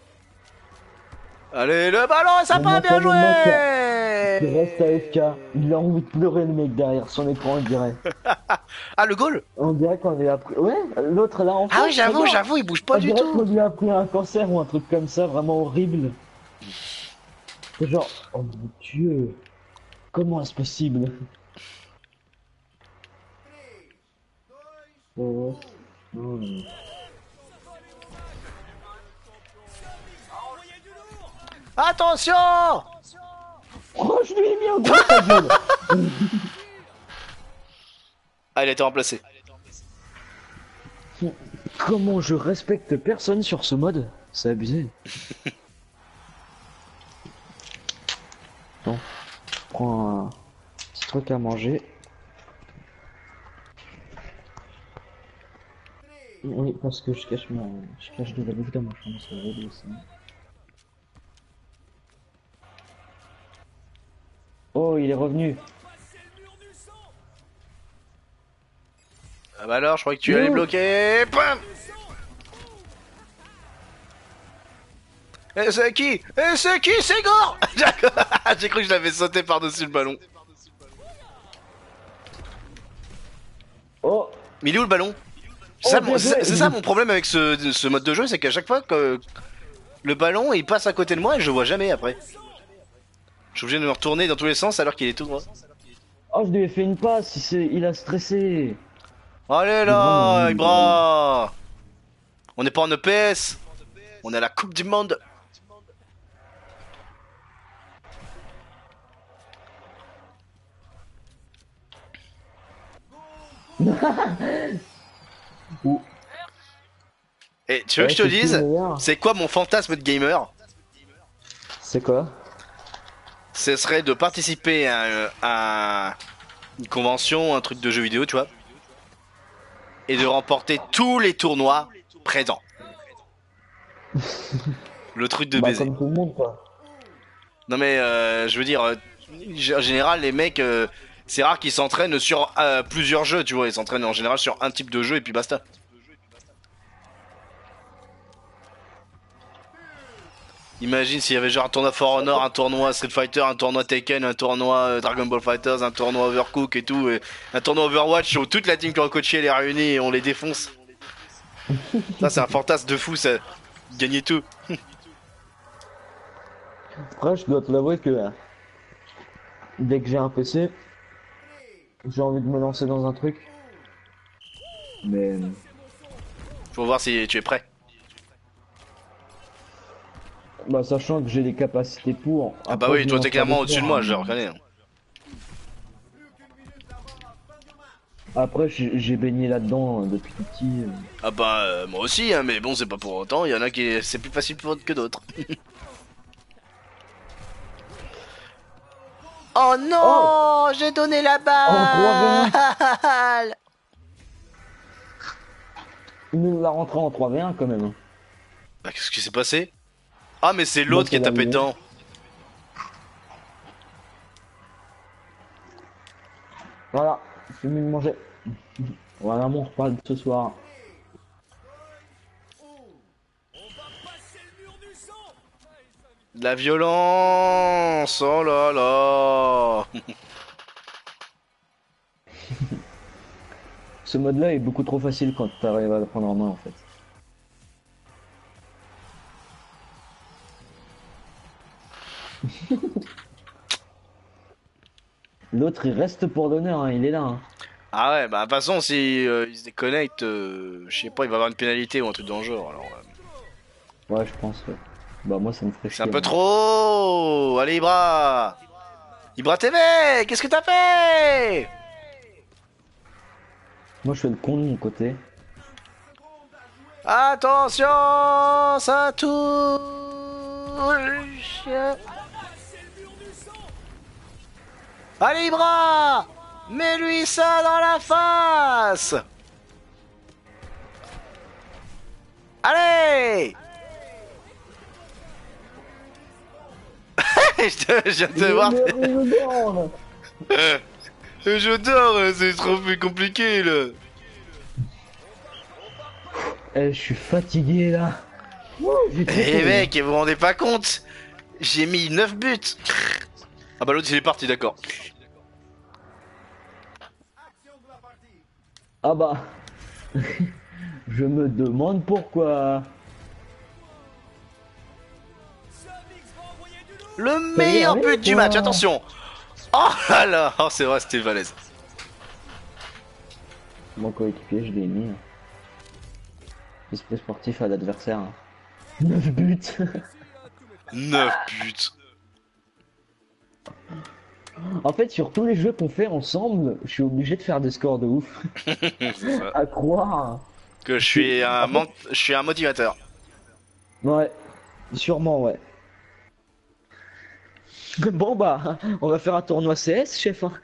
Allez, le ballon est Bon, sympa, moi bien le mec qui joué. reste A F K, il a envie de pleurer le mec derrière son écran, on dirait. Ah, le goal. On dirait qu'on lui a pris... Ouais, l'autre là en Ah oui, face, j'avoue, regarde. j'avoue, il bouge pas On du dirait qu'on tout. lui a pris un cancer ou un truc comme ça, vraiment horrible. C'est genre, oh mon dieu, comment est-ce possible? Oh, oh. Attention. Oh, je lui ai mis un gros sa gueule. Ah, il a été remplacé. Comment je respecte personne sur ce mode? C'est abusé. Bon, je prends un petit truc à manger. Oui, parce que je cache mon, je cache de la bouffe dans ma chambre, c'est horrible aussi. Oh, il est revenu. Ah bah alors, je crois que tu allais Yo. bloquer. Pam. Et c'est qui? Et c'est qui? C'est Gore. J'ai cru que je l'avais sauté par-dessus le ballon. Oh, Mais il est où le ballon? C'est oh, ça, bien mon- c'est joué. c'est ça mon problème avec ce, ce mode de jeu, c'est qu'à chaque fois que le ballon il passe à côté de moi et je le vois jamais après. Je suis obligé de me retourner dans tous les sens alors qu'il est tout droit. Oh, je lui ai fait une passe, il, s'est- il a stressé. Allez Il est vraiment là, nul, Ibrahim. Ibra. On n'est pas en E P S, on est à la Coupe du Monde. Ouh. Et tu veux que Ouais, je te c'est qui le dise, meilleur? c'est quoi mon fantasme de gamer? C'est quoi? Ce serait de participer à, à une convention, un truc de jeu vidéo, tu vois, et de remporter tous les tournois présents. Le truc de Bah, baiser. comme tout le monde, quoi. Non mais euh, je veux dire, euh, en général les mecs, euh, c'est rare qu'ils s'entraînent sur euh, plusieurs jeux, tu vois, ils s'entraînent en général sur un type de jeu et puis basta. Imagine s'il y avait genre un tournoi For Honor, un tournoi Street Fighter, un tournoi Tekken, un tournoi euh, Dragon Ball Fighters, un tournoi Overcook et tout, et un tournoi Overwatch où toute la team qui a coaché elle est réunie et on les défonce. Ça c'est un fantasme de fou ça, gagner tout. Après, je dois te l'avouer que euh, dès que j'ai un P C, j'ai envie de me lancer dans un truc. Mais Faut voir si tu es prêt. bah, sachant que j'ai les capacités pour. Ah bah Après, oui, je me toi t'es lance pas clairement d'effort, au-dessus de moi, hein. je le reconnais. Hein. Après, j'ai j'ai baigné là-dedans euh, depuis tout petit. euh. Ah bah euh, moi aussi, hein, mais bon c'est pas pour autant, il y en a qui c'est plus facile pour que d'autres. Oh Oh! non, j'ai donné la En trois v un! balle. Il nous l'a rentré en trois v un quand même. Bah qu'est-ce qui s'est passé? Ah mais c'est Bah, l'autre qui c'est est tapé l'arrivée. dedans. Voilà, c'est mieux de manger. Voilà mon repas de ce soir. De la violence, oh là là. Ce mode-là est beaucoup trop facile quand tu arrives à le prendre en main en fait. L'autre il reste pour l'honneur, hein, il est là. Hein. Ah ouais, bah de toute façon, si euh, il se déconnecte, euh, je sais pas, il va avoir une pénalité ou un truc dans le genre. Alors, euh, Ouais, je pense, ouais. Bah, moi ça me ferait c'est un chier. peu Moi, trop. Allez, Ibra. Ibra T V, qu'est-ce que t'as fait? moi je fais le con de mon côté. Attention, ça touche. Allez, Ibra, mets-lui ça dans la face. Allez. je, te, je viens de te voir. Je dors, c'est trop plus compliqué là. Eh, je suis fatigué là. Eh mec, vous vous rendez pas compte? J'ai mis neuf buts. Ah bah l'autre il est parti, d'accord. Ah bah. Je me demande pourquoi. Le meilleur allez, but du quoi. match, attention. Oh là là, oh, c'est vrai, c'était valèse. Mon coéquipier, je l'ai mis. Esprit sportif à l'adversaire. neuf buts. neuf buts. En fait, sur tous les jeux qu'on fait ensemble, je suis obligé de faire des scores de ouf. À croire. Que je suis un, En fait... je suis un motivateur. Ouais, sûrement, ouais. Bon bah, on va faire un tournoi C S, chef. Hein.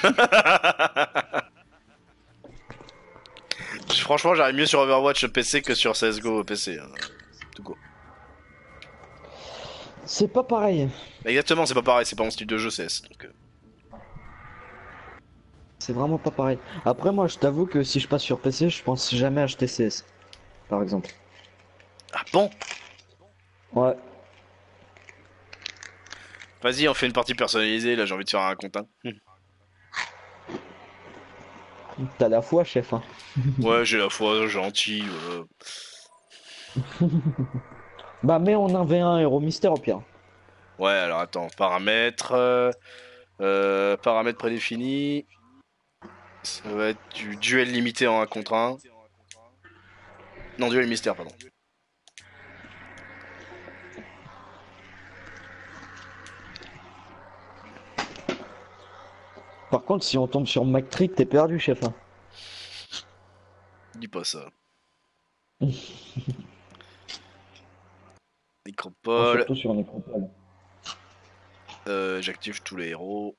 Franchement, j'arrive mieux sur Overwatch P C que sur C S G O P C. Hein. Tout go. C'est pas pareil. Exactement, c'est pas pareil, c'est pas mon style de jeu C S. Donc, euh... C'est vraiment pas pareil. Après, moi, je t'avoue que si je passe sur P C, je pense jamais acheter C S, par exemple. Ah bon? Ouais. Vas-y, on fait une partie personnalisée, là j'ai envie de faire un compte. Hein. T'as la foi, chef. Hein. Ouais, j'ai la foi, gentil. Euh... Bah, mets en un v un héros mystère au pire. Ouais, alors attends, paramètres. Euh, euh, paramètres prédéfinis. Ça va être du duel limité en un contre un. Non, duel mystère, pardon. Par contre, si on tombe sur McTrick, t'es perdu, chef. Hein. Dis pas ça. Oh, Nécropole. surtout sur Nécropole. Euh, J'active tous les héros.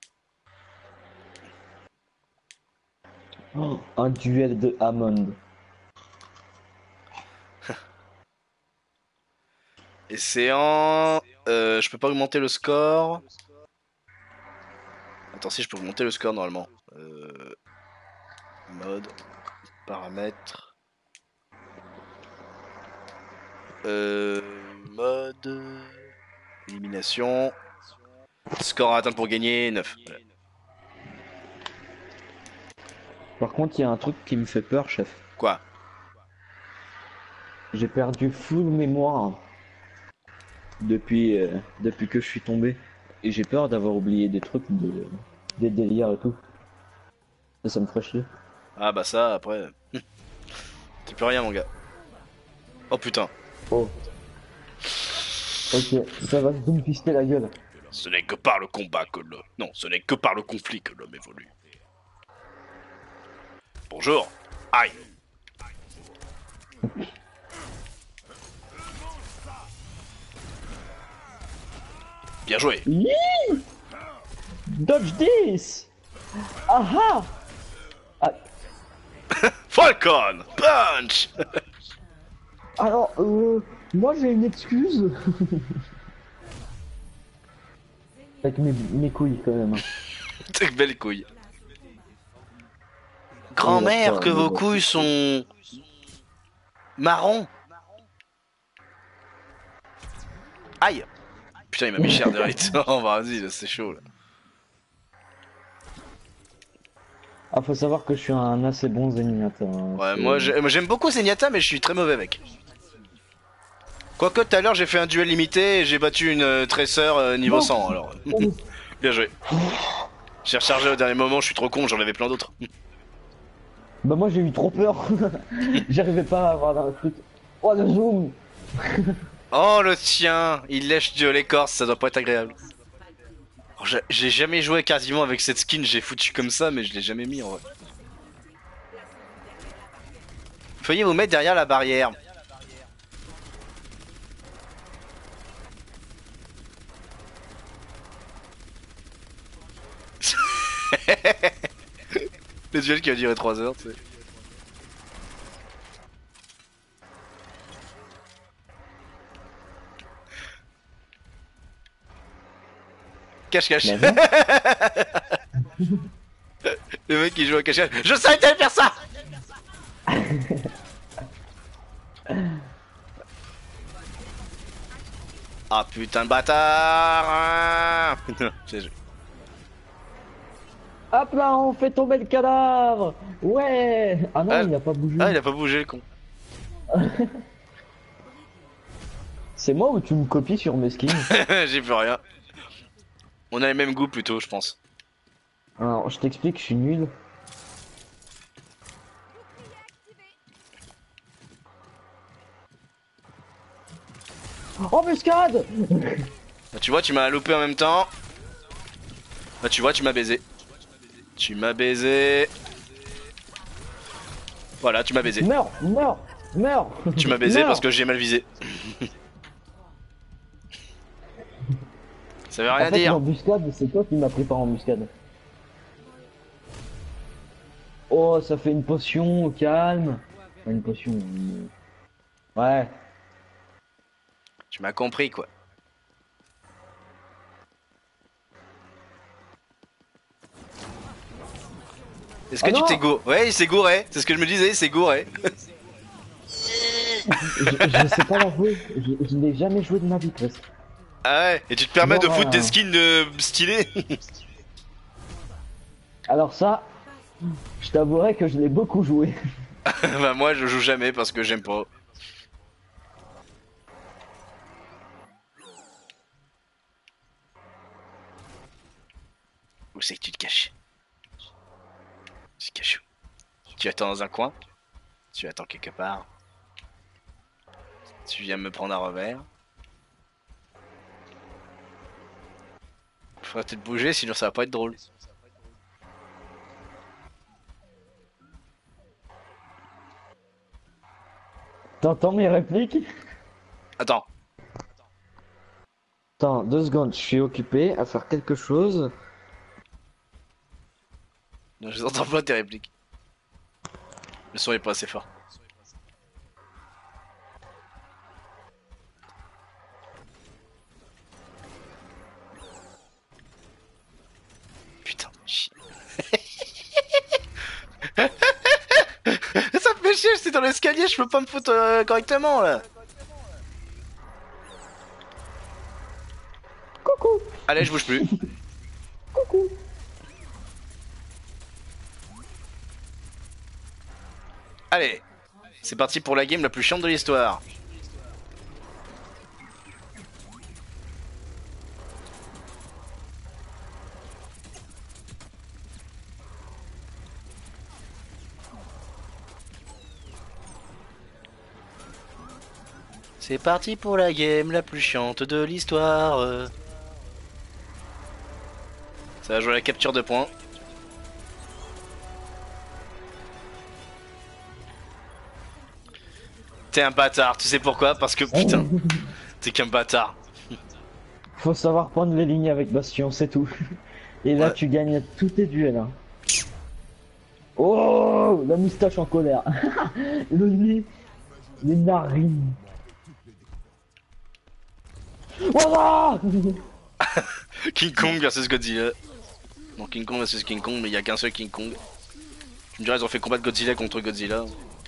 Oh, un duel de Hammond. Et c'est en... Euh, je peux pas augmenter le score. Attends, si je peux augmenter le score normalement. Euh... Mode. Paramètres. Euh... Mode. Élimination. Score à atteindre pour gagner, neuf. Voilà. Par contre, il y a un truc qui me fait peur, chef. Quoi? J'ai perdu full mémoire depuis, euh, depuis que je suis tombé. Et j'ai peur d'avoir oublié des trucs, de, des délires et tout. Ça, ça me ferait chier. Ah bah ça, après... T'es plus rien, mon gars. Oh putain. Oh. Ok, ça va se doomfister la gueule. Ce n'est que par le combat que l'homme... Non, ce n'est que par le conflit que l'homme évolue. Bonjour. Aïe. Bien joué. Yee! Dodge this! Aha! Ah, Falcon Punch. alors, euh, moi j'ai une excuse. Avec mes, mes couilles quand même. Hein. T'es que belle couille. Grand-mère, que vos couilles sont... marron. Aïe. Putain, il m'a mis cher direct. Oh, bah vas-y, là, c'est chaud, là. Ah, faut savoir que je suis un assez bon Zenyatta, hein, Ouais, c'est- moi j'ai- moi, j'aime beaucoup Zenyatta, mais je suis très mauvais mec. Quoique tout à l'heure j'ai fait un duel limité et j'ai battu une euh, tresseur euh, niveau Non. cent alors. Oh. Bien joué. J'ai rechargé au dernier moment, je suis trop con, j'en avais plein d'autres. Bah moi j'ai eu trop peur. J'arrivais pas à avoir un truc. Oh le zoom. Oh le tien, il lèche de l'écorce, ça doit pas être agréable. Oh, j'ai- j'ai jamais joué quasiment avec cette skin, j'ai foutu comme ça, mais je l'ai jamais mis en vrai. Veuillez vous mettre derrière la barrière. Le duel qui a duré trois heures, tu sais. Cache-cache. Bah non. Le mec qui joue à cache-cache. Je savais que t'allais faire ça. Ah putain de bâtard. C'est- Hop là, on fait tomber le cadavre. Ouais. Ah non, Ah, il a pas bougé. ah, il a pas bougé le con. C'est moi ou tu me copies sur mes skins? J'ai plus rien. On a les mêmes goûts plutôt, je pense. Alors, je t'explique, je suis nul. Embuscade. Bah, tu vois, tu m'as loupé en même temps. Bah, tu vois, tu m'as baisé. Tu m'as baisé. Voilà, tu m'as baisé. Meurs, meurs, meurs. Tu m'as baisé Meurs. parce que j'ai mal visé. Ça veut En rien fait, dire. l'embuscade, c'est toi qui m'as pris par embuscade. Oh, ça fait une potion au calme. Enfin, une potion. une- Ouais. Tu m'as compris quoi. Est-ce que Ah tu non. t'es gouré? Ouais, il s'est gouré. C'est ce que je me disais, il s'est gouré. je, je sais pas la jouer. Je, je n'ai jamais joué de ma vie presque. Ah ouais, et tu te permets de Genre, foutre euh, des skins euh, stylés. Alors ça, je t'avouerai que je l'ai beaucoup joué. Bah moi je joue jamais parce que j'aime pas. Où c'est que tu te caches? Tu te caches où? Tu attends dans un coin? Tu attends quelque part? Tu viens me prendre à revers? Faudrait peut-être bouger sinon ça va pas être drôle. T'entends mes répliques? Attends. Attends, deux secondes, je suis occupé à faire quelque chose. Non, je n'entends pas tes répliques. Le son est pas assez fort. Putain de chien. Ça me fait chier, j'étais dans l'escalier, je peux pas me foutre euh, correctement là. Coucou, Allez, je bouge plus. coucou. Allez, c'est parti pour la game la plus chiante de l'histoire. C'est parti pour la game la plus chiante de l'histoire. Ça va jouer à la capture de points. T'es un bâtard, tu sais pourquoi? Parce que putain, t'es qu'un bâtard. Faut savoir prendre les lignes avec Bastion, c'est tout. Et là, Ouais. tu gagnes tous tes duels. Hein. Oh, la moustache en colère. Le nez, les narines. Voilà. King Kong versus Godzilla. Non, King Kong versus King Kong, mais il y a qu'un seul King Kong. Tu me diras, ils ont fait combattre Godzilla contre Godzilla.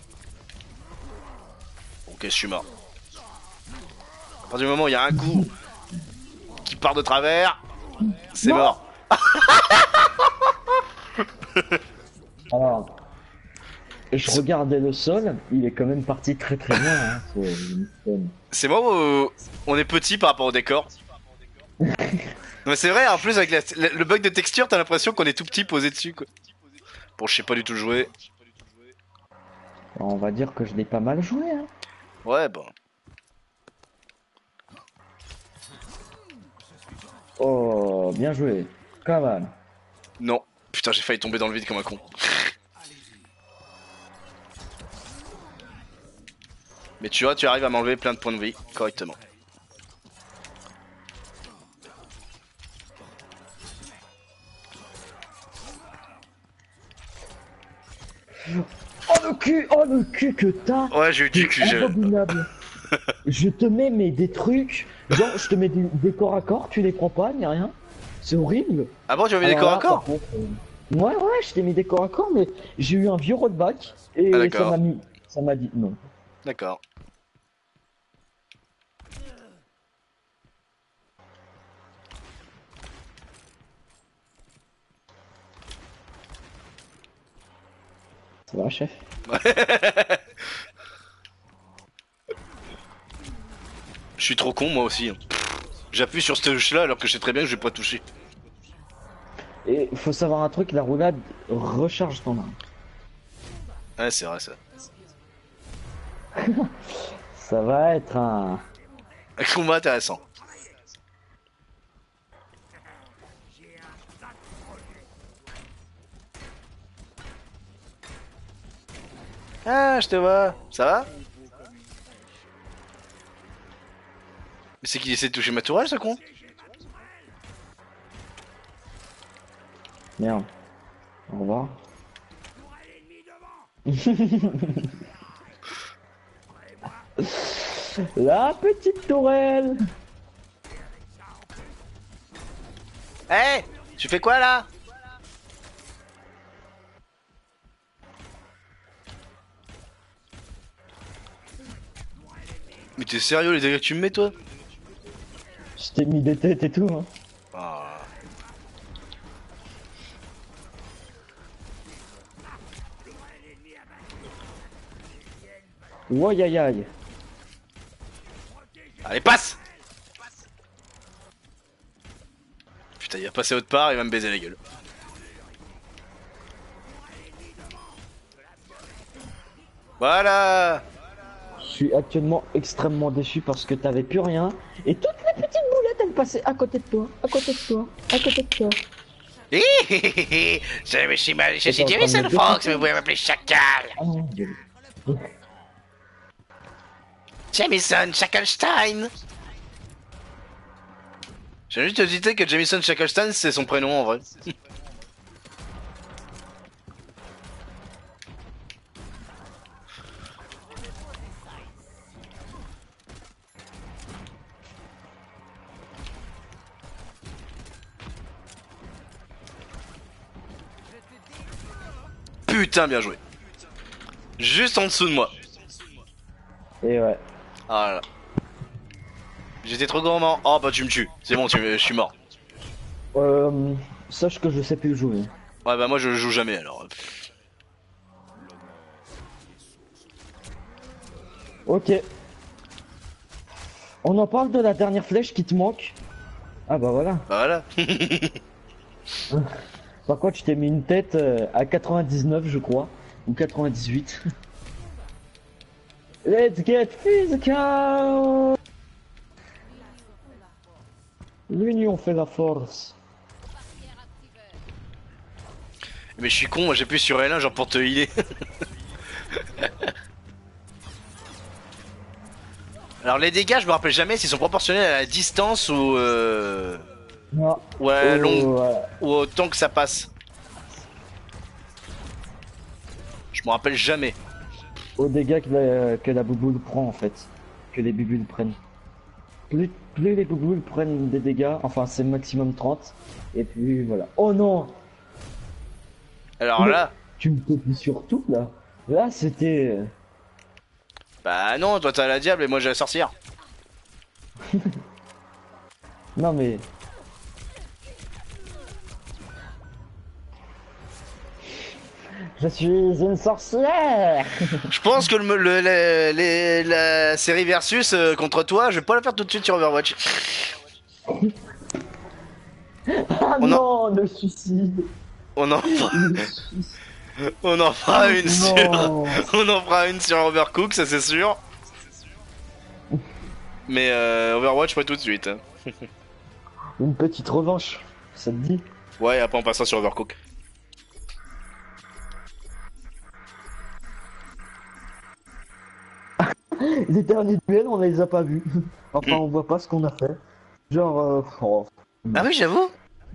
Ok, je suis mort. À partir du moment où il y a un coup qui part de travers, c'est Non. mort. Alors, je regardais le sol, il est quand même parti très très bien. Hein. C'est C'est moi où on est petit par rapport au décor. Mais c'est vrai, en plus avec la- le bug de texture, t'as l'impression qu'on est tout petit posé dessus quoi. Bon, je sais pas du tout jouer. On va dire que je l'ai pas mal joué. Hein. Ouais, bon. Oh, bien joué. Quand même. Non. Putain, j'ai failli tomber dans le vide comme un con. Mais tu vois, tu arrives à m'enlever plein de points de vie correctement. Oh le cul, oh le cul que t'as. Ouais, j'ai eu du cul, j'ai... Abominable. Je te mets mais des trucs, genre je te mets des, des corps à corps, tu les prends pas, ni rien. C'est horrible. Ah bon, tu as mis des Alors corps là, à corps? par contre, euh, Ouais, ouais, je t'ai mis des corps à corps, mais j'ai eu un vieux rollback et Ah ça d'accord. m'a mis, ça m'a dit non. D'accord. Ça va, chef? Je suis trop con moi aussi. Hein. J'appuie sur cette touche là alors que je sais très bien que je vais pas toucher. Et faut savoir un truc, la roulade recharge ton arme. Ouais, c'est vrai ça. Ça va être un... Un combat intéressant. Ah, je te vois. Ça va? Mais c'est qu'il essaie de toucher ma tourelle, ce con? Merde. Au revoir. La petite tourelle. Eh hey, tu fais quoi là? Mais t'es sérieux les dégâts que tu me mets toi? Je t'ai mis des têtes et tout. Hein. Ah. Ouais, aïe aïe. Allez, passe! Putain, il va passer autre part, il va me baiser la gueule. Voilà! Je suis actuellement extrêmement déçu parce que t'avais plus rien et toutes les petites boulettes elles passaient à côté de toi, à côté de toi, à côté de toi. Hé hé hé hé. Je suis mal, je suis T'es en train de Jason me Fox, défoncer. mais vous pouvez m'appeler Chacal! Ah mon dieu. Jamison Shacklestein! J'ai juste te dire que Jamison Shacklestein c'est son prénom en vrai. Putain, bien joué. Juste en dessous de moi. Et ouais. Ah là là. J'étais trop gourmand. Oh bah tu me tues. C'est bon, tu me- je suis mort. Euh, sache que je sais plus jouer. Ouais bah moi je joue jamais alors. Ok. On en parle de la dernière flèche qui te manque. Ah bah voilà. Bah voilà. Par contre, je t'ai mis une tête euh, à quatre-vingt-dix-neuf, je crois, ou quatre-vingt-dix-huit. Let's get physical. L'union fait la force. Mais je suis con, moi j'appuie sur L un genre pour te healer. Alors les dégâts je me rappelle jamais s'ils sont proportionnels à la distance ou euh... Non. ou à la Oh, longue ouais. ou au temps que ça passe. Je me rappelle jamais. Aux dégâts que la, que la bouboule prend en fait. Que les buboules prennent. Plus, plus les buboules prennent des dégâts, enfin c'est maximum trente. Et puis voilà. Oh non. Alors Mais là, tu me copies sur tout là. Là c'était... euh, bah non, toi t'as la diable et moi j'ai la sorcière. Non mais... Je suis une sorcière. Je pense que le, le- le- les- la série Versus euh, contre toi, je vais pas la faire tout de suite sur Overwatch. Ah On en, non, le suicide. on en, fera- Le suicide. on en fera une sur, Non. on en fera une sur Overcook, ça c'est sûr. Mais euh, Overwatch pas tout de suite. hein. Une petite revanche, ça te dit? Ouais, après on passera sur Overcook. Les derniers duels, on les a pas vus. Enfin, on voit pas ce qu'on a fait. Genre, euh, oh. Ah oui, j'avoue.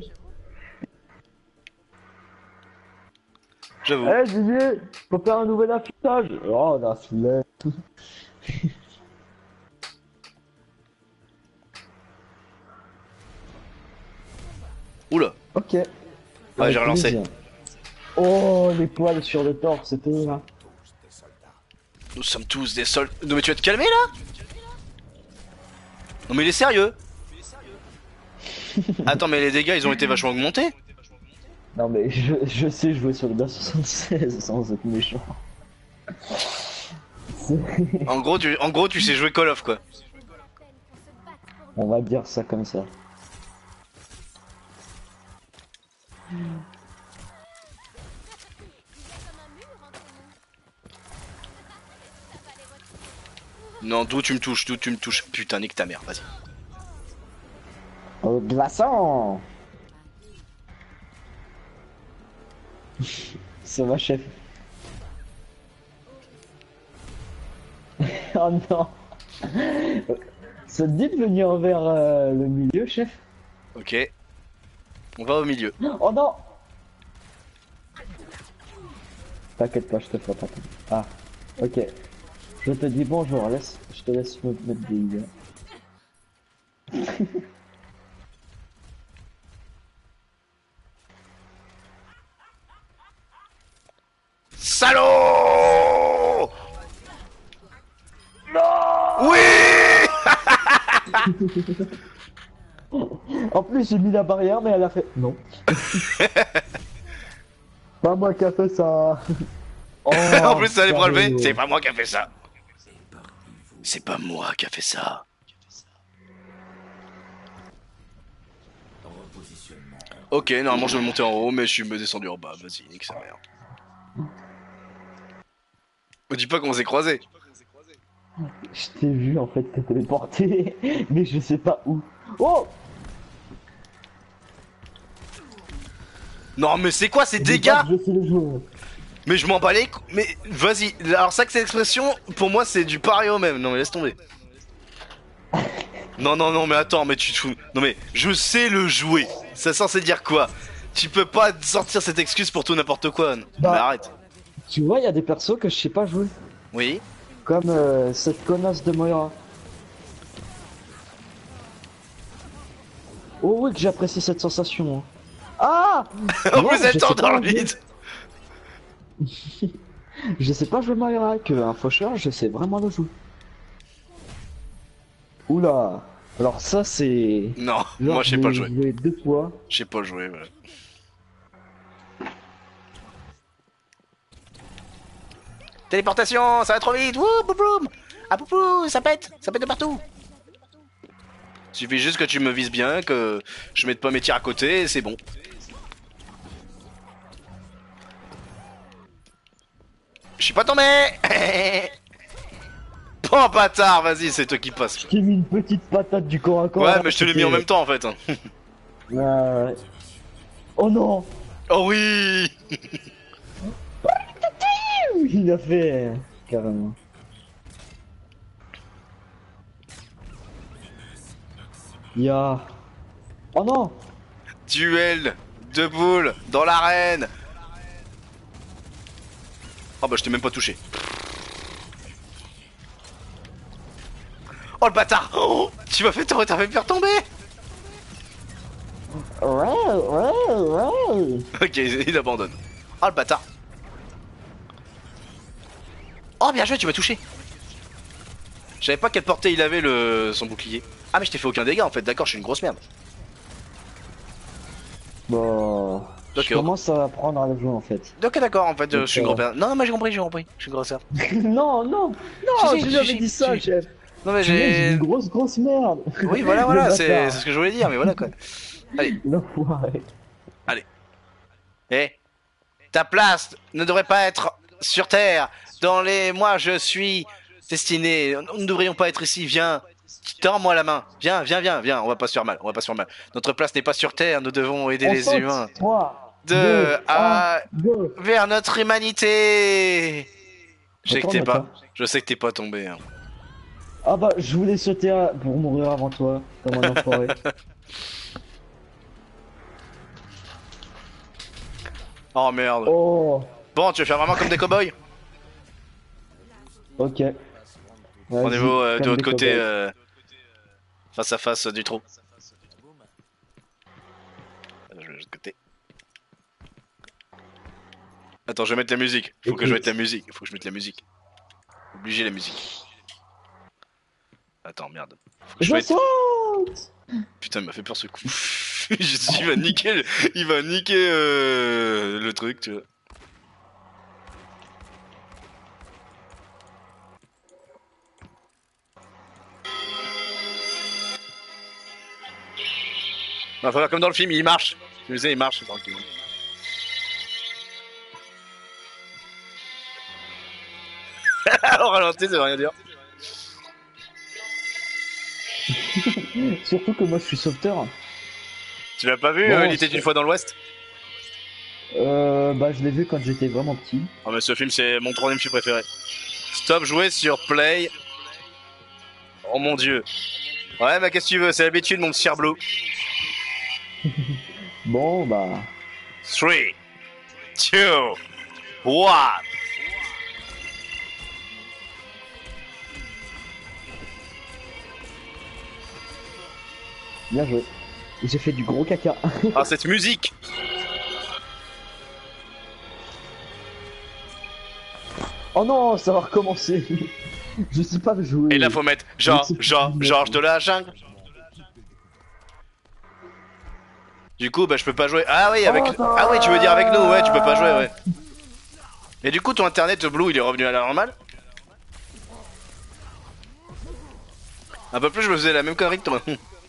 J'avoue. Eh Didier, faut faire un nouvel affichage. Oh la flemme. Oula. Ok. Ouais, j'ai Avec relancé. plaisir. Oh, les poils sur le torse, c'était là. Nous sommes tous des soldats. Non mais tu vas te calmer là? Non mais il est sérieux? Attends mais les dégâts ils ont été vachement augmentés. Non mais je, je sais jouer sur le bas soixante-seize sans être méchant. C'est- En gros tu, en gros tu sais jouer Call of quoi. On va dire ça comme ça. Non d'où tu me touches, d'où tu me touches. Putain nique ta mère, vas-y. Au glaçant. Ça va chef. Oh non. Ça te dit de venir vers euh, le milieu chef? Ok. On va au milieu. Oh non. T'inquiète pas, je te ferai pas tout. Ah, ok. Je te dis bonjour, laisse, je te laisse me mettre des idées. Salaud! Non. Oui! En plus, j'ai mis la barrière, mais elle a fait non. Pas moi qui a fait ça. Oh, En plus ça allait me relever. sérieux. C'est pas moi qui a fait ça. C'est pas moi qui a fait ça. Ok, normalement je vais monter en haut, mais je suis descendu en bas. Vas-y, nique sa mère. Me dis pas qu'on s'est croisés. Je t'ai vu en fait, t'es téléporté, mais je sais pas où. Oh. Non, mais c'est quoi ces Je dégâts? sais pas, je sais le jouer. Mais je m'en bats les cou- Mais vas-y, alors ça que c'est l'expression, pour moi c'est du pareil au même. Non mais laisse tomber. Non, non, non, mais attends, mais tu te fous. Non mais je sais le jouer. C'est censé dire quoi? Tu peux pas sortir cette excuse pour tout n'importe quoi. Non, Bah. mais arrête. Tu vois, il y a des persos que je sais pas jouer. Oui. Comme euh, cette connasse de Moira. Oh oui que j'apprécie cette sensation. hein. Ah. En Non, plus elle je tombe sais dans pas le jouer. vide. Je sais pas jouer Moira, que un faucheur, je sais vraiment le jouer. Oula. Alors ça c'est... Non, Genre, moi je sais pas l'ai jouer. joué deux fois. Je sais pas jouer, voilà. Téléportation, ça va trop vite. Wouh, boum boum. Ah poupou, ça pète, ça pète de partout. Suffit juste que tu me vises bien, que je mette pas mes tirs à côté, et c'est bon. Je suis pas tombé. Oh bâtard, vas-y, c'est toi qui passe. Je t'ai mis une petite patate du corps à corps. Ouais, mais je te l'ai mis en même temps en fait. Euh... Oh non. Oh oui. Il a fait... Carrément. Ya. Oh non. Duel de boules dans l'arène. Oh bah je t'ai même pas touché. Oh le bâtard. Oh, tu m'as fait, t'as fait me faire tomber. Ouais, ouais, ouais. Ok, il abandonne. Oh le bâtard. Oh bien joué, tu m'as touché. Je savais pas quelle portée il avait le son bouclier. Ah mais je t'ai fait aucun dégât en fait, d'accord, je suis une grosse merde. Bon... Je Ok, ok, commence à apprendre à le jouer en fait. ok, d'accord, en fait, euh, je Donc, suis euh, gros père. Non, non, mais j'ai compris, j'ai compris. Je suis grosseur. non, non, Si, non, si, j'ai si, jamais si, dit ça, si. chef. Non, mais Punaise, j'ai dit j'ai. grosse, grosse merde. Oui, voilà, Le voilà, c'est c'est bâtard. ce que je voulais dire, mais voilà quoi. Allez, L'enfoiré. allez. Eh, ta place ne devrait pas être sur Terre. Dans les mois, je suis destiné. Nous ne devrions pas être ici. Viens, tends-moi la main. Viens, viens, viens, viens. On va pas se faire mal. On va pas se faire mal. Notre place n'est pas sur Terre. Nous devons aider On les saute. humains trois, deux, de un, à go. vers notre humanité. Je sais que Retourne t'es maintenant. pas. Je sais que t'es pas tombé. Hein. Ah bah, je voulais sauter à- pour mourir avant toi, comme un enfoiré. Oh merde. Oh, Bon, tu veux faire vraiment comme des cowboys? ok. Au Vas-y, niveau euh, de comme l'autre des côté, cow-boys. euh, face à face euh, du trou. Je vais de l'autre côté. Attends, je vais mettre la musique. Faut que je mette la musique. Faut que je mette la musique. Obligé la musique. Attends, merde. Faut que je Je mette... saute. Putain, il m'a fait peur ce coup. Je suis- il va niquer, le... il va niquer euh, le truc, tu vois. Non, faut faire comme dans le film, il marche. Je me disais, il marche, tranquille. Au ralenti, ça veut rien dire. Surtout que moi, je suis sauveteur. Tu l'as pas vu, Bon, euh, il était c'est- une fois dans l'Ouest? Euh, bah, je l'ai vu quand j'étais vraiment petit. Oh, mais ce film, c'est mon troisième film préféré. Stop, jouer sur Play. Oh mon dieu. Ouais, bah qu'est-ce que tu veux, c'est l'habitude, mon petit Blue. Bon, bah, three, two, one. bien joué. J'ai fait du gros caca. Ah, cette musique. Oh non, ça va recommencer. Je sais pas jouer. Et là, faut mettre genre, genre, Georges de la jungle. Du coup, bah je peux pas jouer. Ah oui, avec. Oh, Ah oui, tu veux dire avec nous, ouais, tu peux pas jouer, ouais. Et du coup, ton internet Blue, il est revenu à la normale? Un peu plus, je me faisais la même connerie que toi.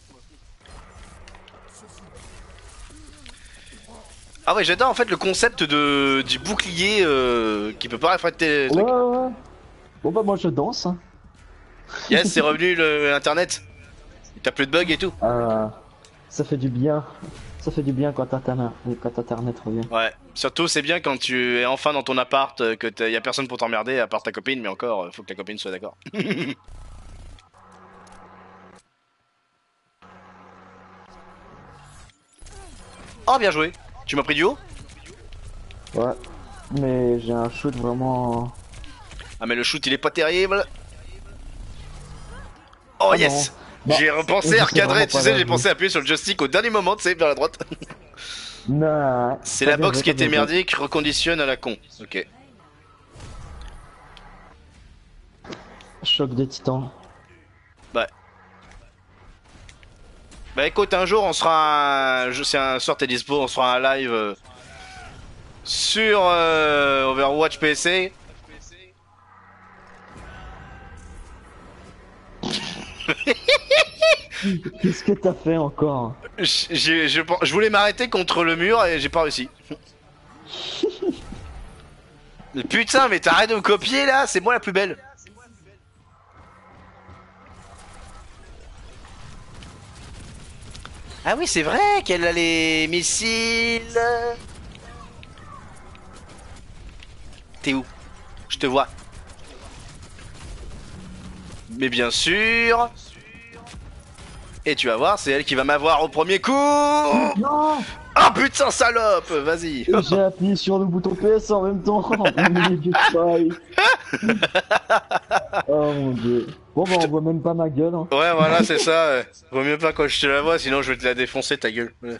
Ah ouais, j'adore en fait le concept de du bouclier euh, qui peut pas réfracter les Ouais, trucs. ouais, ouais. Bon, bah, moi, je danse. Hein. Yes, c'est revenu le internet. T'as plus de bugs et tout. Euh, ça fait du bien. Ça fait du bien quand Internet, quand Internet revient. Ouais. Surtout, c'est bien quand tu es enfin dans ton appart, euh, que t'as- y a personne pour t'emmerder à part ta copine, mais encore, euh, faut que ta copine soit d'accord. Oh, bien joué. Tu m'as pris du haut? Ouais. Mais j'ai un shoot vraiment. Ah, mais le shoot, il est pas terrible. Oh Ah yes. non. Bah, J'ai repensé je à sais recadrer, vraiment tu pas sais, bien j'ai jouer. pensé à appuyer sur le joystick au dernier moment, tu sais, vers la droite. Non. C'est Pas la bien box joué, qui pas bien était joué. merdique, reconditionne à la con. Ok. Choc de titan. Bah. Bah écoute, un jour on sera un... Je sais un soir t'es dispo, on sera un live euh, sur euh, Overwatch P C. Qu'est-ce que t'as fait encore? J'ai- Je je voulais m'arrêter contre le mur et j'ai pas réussi. Mais putain, mais t'arrêtes de me copier là, c'est moi la plus belle. Ah oui, c'est vrai qu'elle a les missiles. T'es où? Je te vois. Mais bien sûr. Et tu vas voir, c'est elle qui va m'avoir au premier coup. Non. Ah putain, salope. Vas-y. Et j'ai appuyé sur le bouton P S en même temps, en plein milieu du fight. Oh mon dieu. Bon bah on voit même pas ma gueule. Hein. Ouais, voilà, c'est ça. ouais. Vaut mieux pas quand je te la vois, sinon je vais te la défoncer ta gueule. Ouais.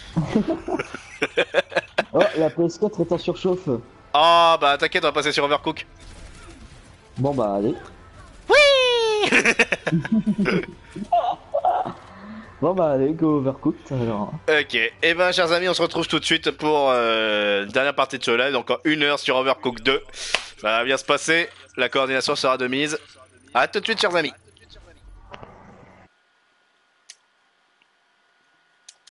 Oh, la P S quatre est en surchauffe. Ah bah t'inquiète, on va passer sur Overcook. Bon bah allez. Oui. Bon bah allez, go Overcooked alors. Ok, et ben chers amis, on se retrouve tout de suite pour euh, dernière partie de ce live, donc en une heure sur Overcooked deux. Ça va bien se passer, la coordination sera de mise. A tout de suite chers amis.